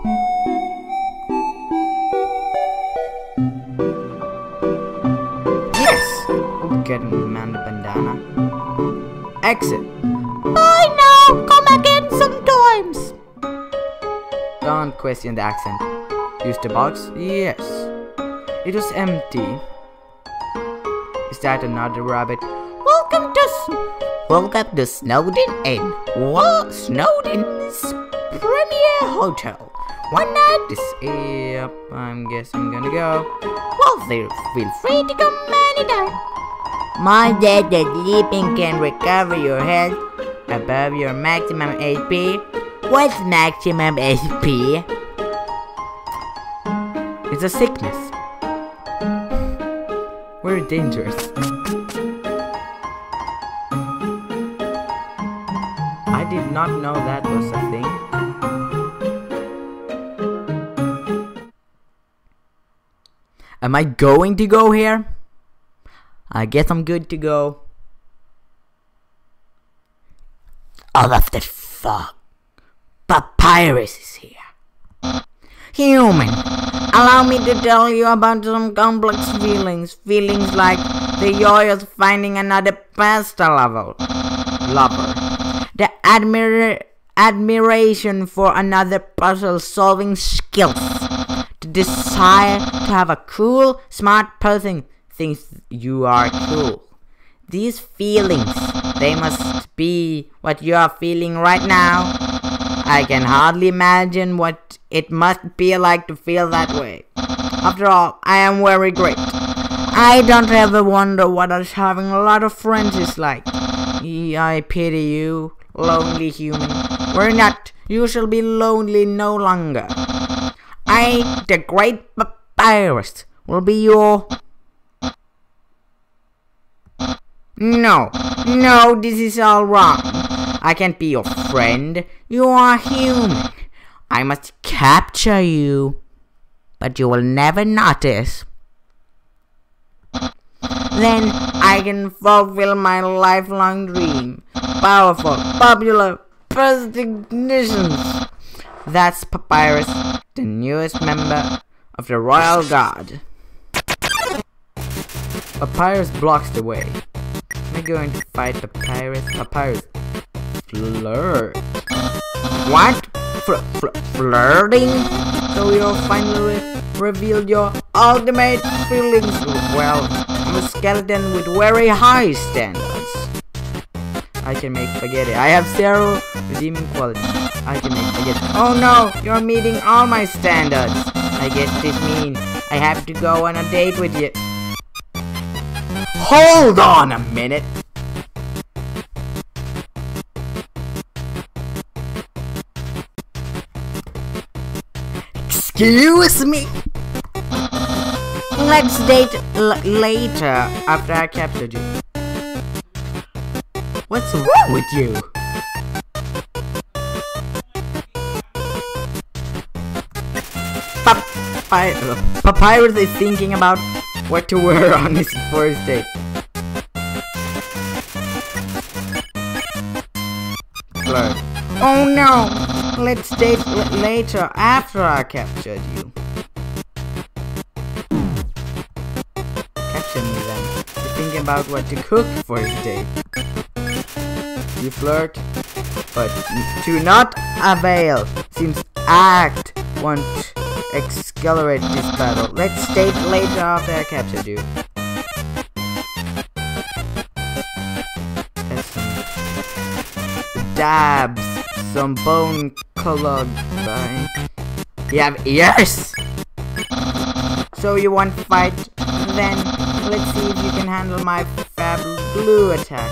Yes! We'll get a manly bandana. Exit. Bye now. Come again sometimes. Don't question the accent. Use the box? Yes. It was empty. Is that another rabbit? Welcome to Snowden Inn. What? Snowden's premier hotel. One night is. Yep, I guess I'm gonna go. Well, feel free to come anytime. My dad that sleeping can recover your health above your maximum HP. What's maximum HP? It's a sickness. Very dangerous. I did not know that was a thing. Am I going to go here? I guess I'm good to go. All of the fuck. Papyrus is here. Human, allow me to tell you about some complex feelings. Feelings like the joy of finding another pasta lover. The admiration for another puzzle-solving skills. The desire to have a cool, smart person thinks you are cool. These feelings, they must be what you are feeling right now. I can hardly imagine what it must be like to feel that way. After all, I am very great. I don't ever wonder what having a lot of friends is like. I pity you, lonely human. Worry not, you shall be lonely no longer. I, the great Papyrus, will be your... No, this is all wrong. I can't be your friend. You are human. I must capture you. But you will never notice. Then I can fulfill my lifelong dream. Powerful, popular, prestignitions. That's Papyrus, the newest member of the Royal Guard. Papyrus blocks the way. Am I going to fight Papyrus? Papyrus. Flirt. What? Flirting? So you finally revealed your ultimate feelings. Well, I'm a skeleton with very high standards. I can make spaghetti. I have zero redeeming qualities. I can make spaghetti. Oh no, you're meeting all my standards. I guess this means I have to go on a date with you. Hold on a minute. Excuse me? Let's date later after I captured you. What's wrong with you? Papyrus is thinking about what to wear on his first date. Flirt. Oh no! Let's date later after I captured you. Capture me then. He's thinking about what to cook for his date. You flirt, but to not avail. Seems act won't accelerate this battle. Let's date later after I captured you. That's some dabs, some bone colored. You have ears. So you want to fight? Then let's see if you can handle my fab blue attack.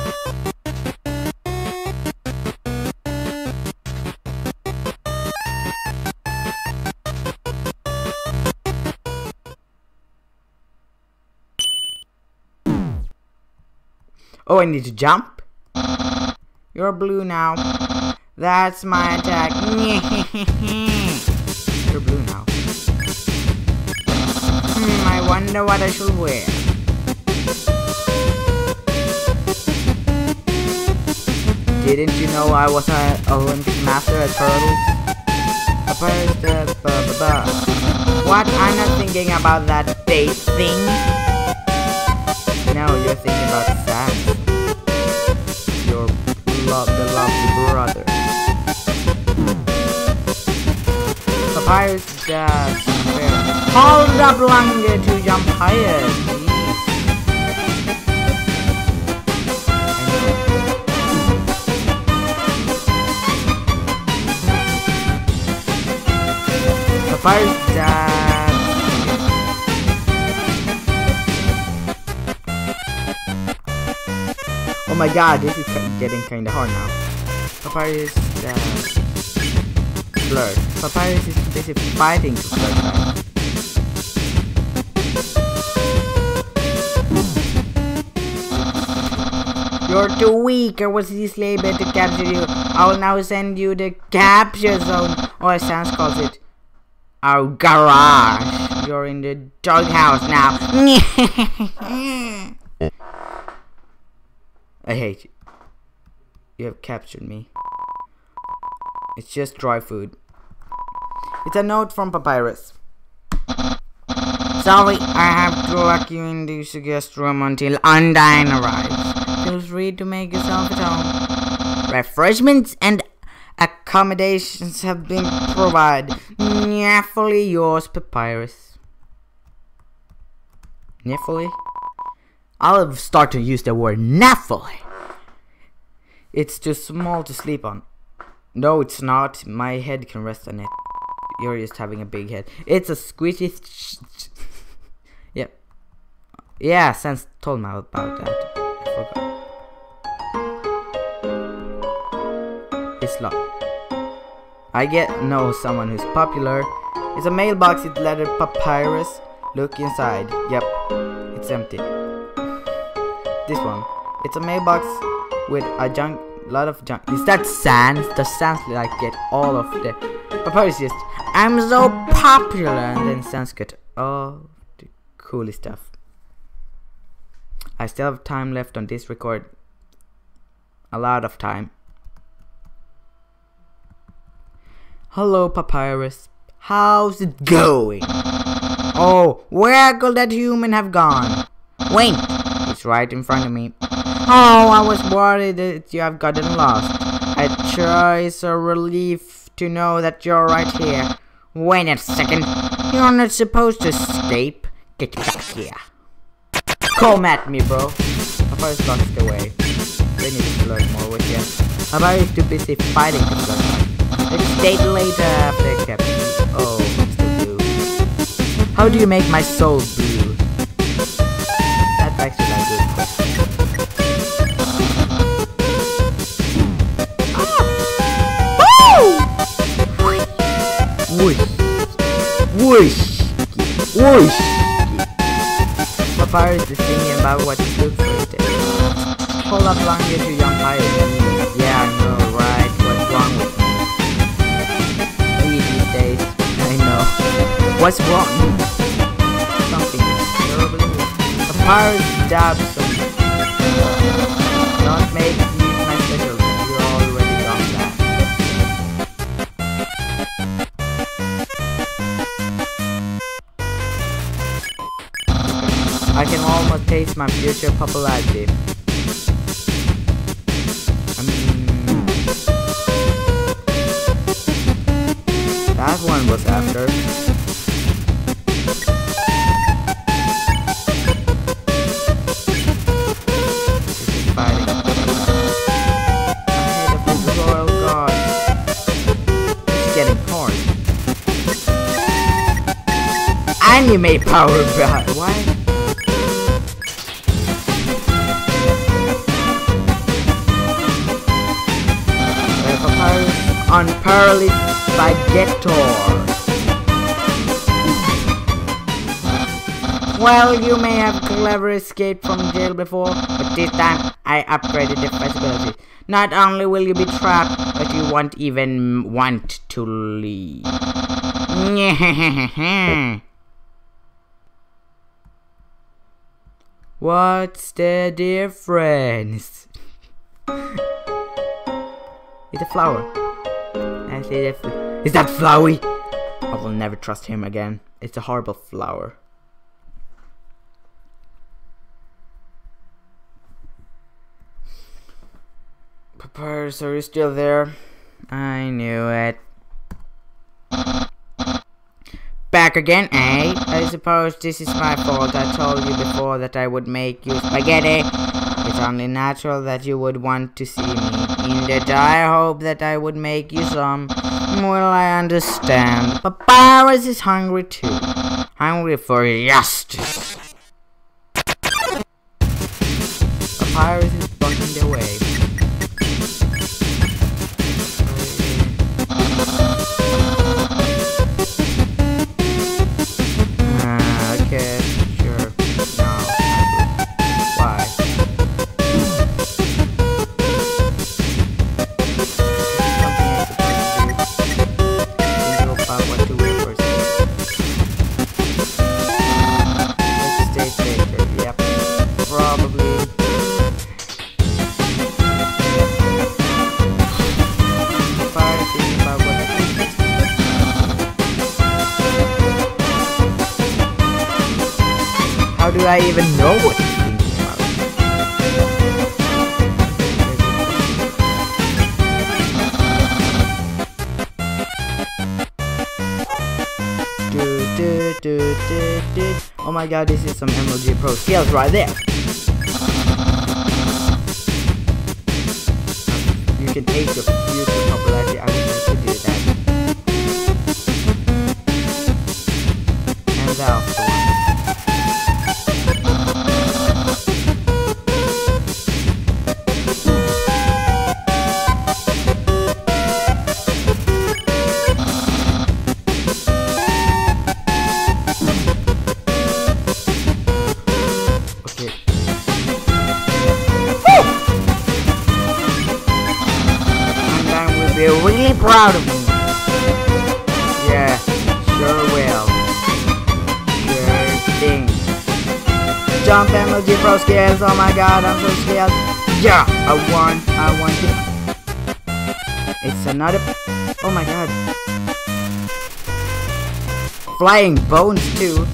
Oh, I need to jump? You're blue now. That's my attack. You're blue now. I wonder what I should wear. Didn't you know I was an Olympic master at turtles? What? I'm not thinking about that date thing. No, you're thinking about Sam. Your the lovely brother. Papyrus just hold up longer to jump higher. Papyrus just Oh my god, this is getting kinda hard now. Papyrus flirt. Papyrus is busy fighting to flirt now. You're too weak. I was this labor to capture you. I will now send you the capture zone, or as Sans calls it, our garage. You're in the doghouse now. I hate you. You have captured me. It's just dry food. It's a note from Papyrus. Sorry, I have to lock you in the guest room until Undyne arrives. Feel free to make yourself at home. Refreshments and accommodations have been provided. Fully yours, Papyrus. Fully? I'll start to use the word naffily. It's too small to sleep on. No, it's not. My head can rest on it. You're just having a big head. It's a squishy. Yep. Yeah, Sans told me about that. I forgot. It's locked. I know someone who's popular. It's a mailbox with letter Papyrus. Look inside. Yep. It's empty. This one. It's a mailbox with a lot of junk. Is that Sans? Does Sans like get all of the Papyrus? Just I'm so popular, and then Sans get all the coolest stuff. I still have time left on this record. A lot of time. Hello, Papyrus. How's it going? Oh, where could that human have gone? Wait, it's right in front of me. Oh, I was worried that you have gotten lost. It sure is a relief to know that you're right here. Wait a second. You're not supposed to escape. Get back here. Come at me, bro. Papyrus lost the way. They need to flirt more with you. Papyrus is too busy fighting to flirt. Let's date later after capture. Oh, still blue. How do you make my soul blue? That's actually a good question. Whoosh! Whoosh! Whoosh! Papyrus is singing about what he took for his day. Hold up long you're too young higher than me. Yeah, I know, right? What's wrong with me? Me these days. I know. What's wrong? Something terribly wrong. Papyrus dabs some. Don't make use my specialty. You're already done that. I can almost taste my future popularity. That one was after. This is fighting. Ahead of the royal guard. It's getting hard. Anime power back. Why? Unparalleled Spaghettor. Well, you may have clever escaped from jail before, but this time I upgraded the facility. Not only will you be trapped, but you won't even want to leave. What's the difference? It's a flower. Is that Flowey? I will never trust him again. It's a horrible flower. Papyrus, are you still there? I knew it. Back again, eh? I suppose this is my fault. I told you before that I would make you spaghetti. It's only natural that you would want to see me. In the dire hope that I would make you some. Well, I understand. Papyrus is hungry too. Hungry for justice. Papyrus is blocking the way. Okay, sure. No. Why? Something I supposed to do. Think about what to wear first. Let's stay safer. Yep. Probably. Thinking about what I think. How do I even know what he's thinking about? Oh my god, this is some MLG Pro skills right there. You can take your future popularity. I wish I could do that. And that was the one. You're really proud of me. Yeah, sure will. Sure thing. Jump MLG Pro skills. Oh my god, I'm so scared. Yeah, I want it. It's another. Oh my god. Flying bones too.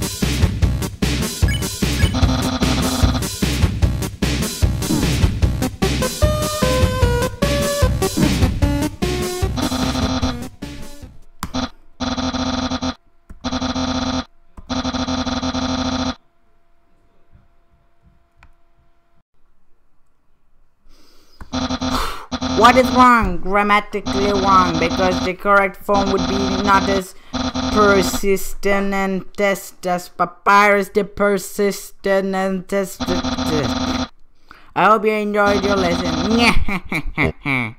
What is wrong? Grammatically wrong, because the correct form would be not as persistent and test as papyrus, the persistent and test. I hope you enjoyed your lesson.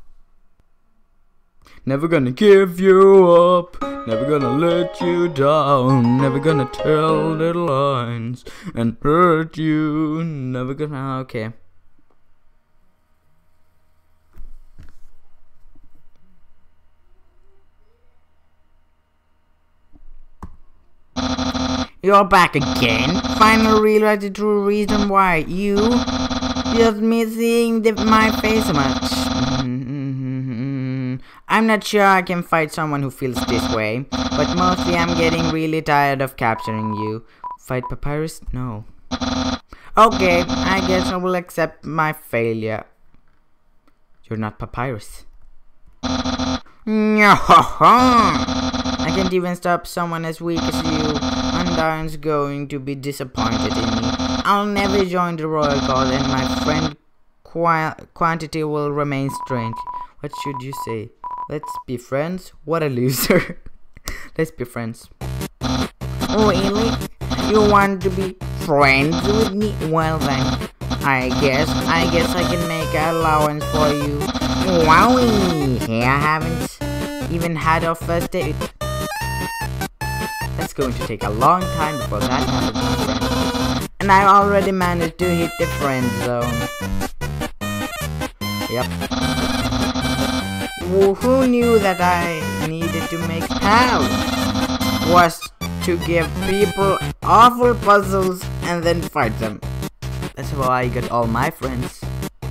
Never gonna give you up, never gonna let you down, never gonna tell little lies and hurt you, never gonna. Okay. You're back again? Finally realized the true reason why you just missing my face so much. I'm not sure I can fight someone who feels this way, but mostly I'm getting really tired of capturing you. Fight Papyrus? No. Okay, I guess I will accept my failure. You're not Papyrus. I can't even stop someone as weak as you. Undyne's going to be disappointed in me. I'll never join the Royal Guard, and my friend quantity will remain strange. What should you say? Let's be friends? What a loser. Let's be friends. Really? You want to be friends with me? Well then, I guess I can make an allowance for you. Wowie! I haven't even had our first date. That's going to take a long time before that happens, my friend. And I already managed to hit the friend zone. Yep. Who knew that I needed to make pals? Was to give people awful puzzles and then fight them. That's why I got all my friends.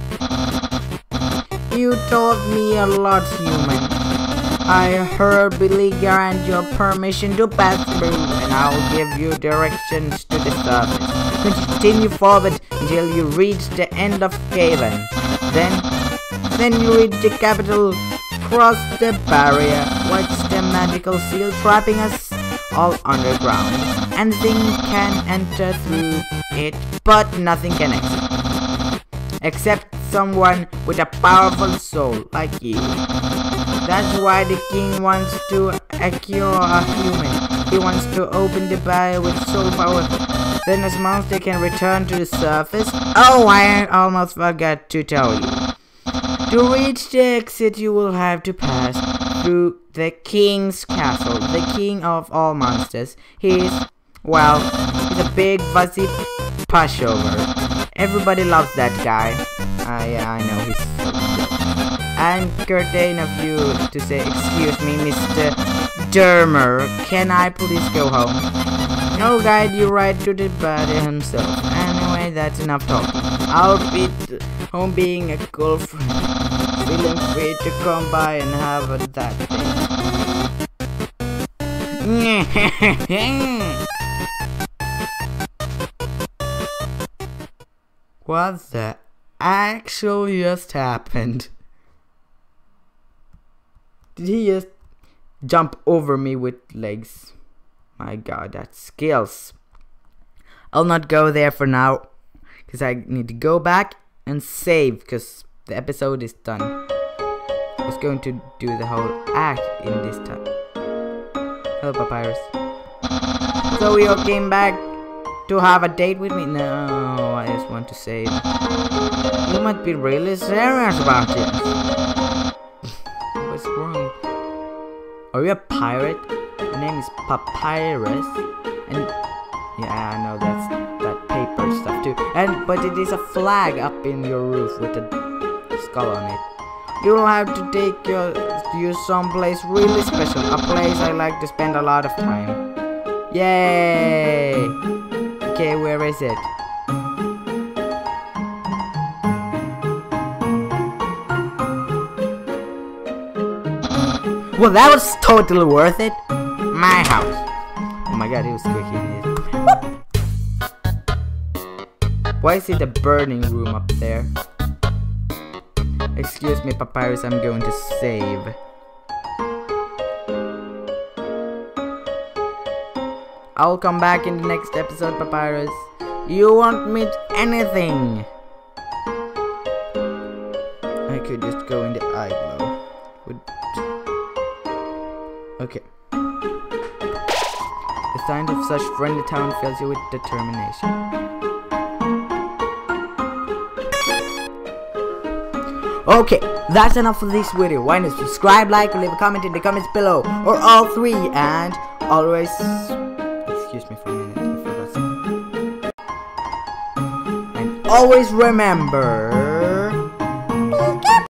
You taught me a lot, human. I humbly grant your permission to pass through, and I'll give you directions to the surface. Continue forward until you reach the end of Caven. Then you reach the capital, cross the barrier, watch the magical seal trapping us all underground, and things can enter through it, but nothing can exit. Except someone with a powerful soul like you. That's why the king wants to acquire a human. He wants to open the barrier with soul power. Then as monster can return to the surface. Oh, I almost forgot to tell you. To reach the exit, you will have to pass through the king's castle. The king of all monsters. He's a big fuzzy pushover. Everybody loves that guy. Yeah, I know, he's so good. And curtain of you to say, excuse me, Mr. Dermer, can I please go home? No, guide you right to the body himself. Anyway, that's enough talking. I'll be home being a cool friend. Feeling free to come by and have that thing. What the actually just happened? Did he just jump over me with legs? My god, that's skills. I'll not go there for now, because I need to go back and save, because the episode is done. I was going to do the whole act in this time. Hello, Papyrus. So we all came back to have a date with me? No, I just want to save. You might be really serious about this. What's wrong? Are you a pirate? Your name is Papyrus, and yeah, I know that's that paper stuff too. But it is a flag up in your roof with a skull on it. You'll have to take you someplace really special, a place I like to spend a lot of time. Yay! Okay, where is it? Well, that was totally worth it. My house. Oh my god, it was squeaky. Why is it a burning room up there? Excuse me, Papyrus, I'm going to save. I'll come back in the next episode, Papyrus. You won't meet anything. I could just go in the igloo. Okay. The sight of such friendly town fills you with determination. Okay, that's enough for this video. Why not subscribe, like, or leave a comment in the comments below, or all three, and always... Excuse me for a minute, I forgot something. And always remember...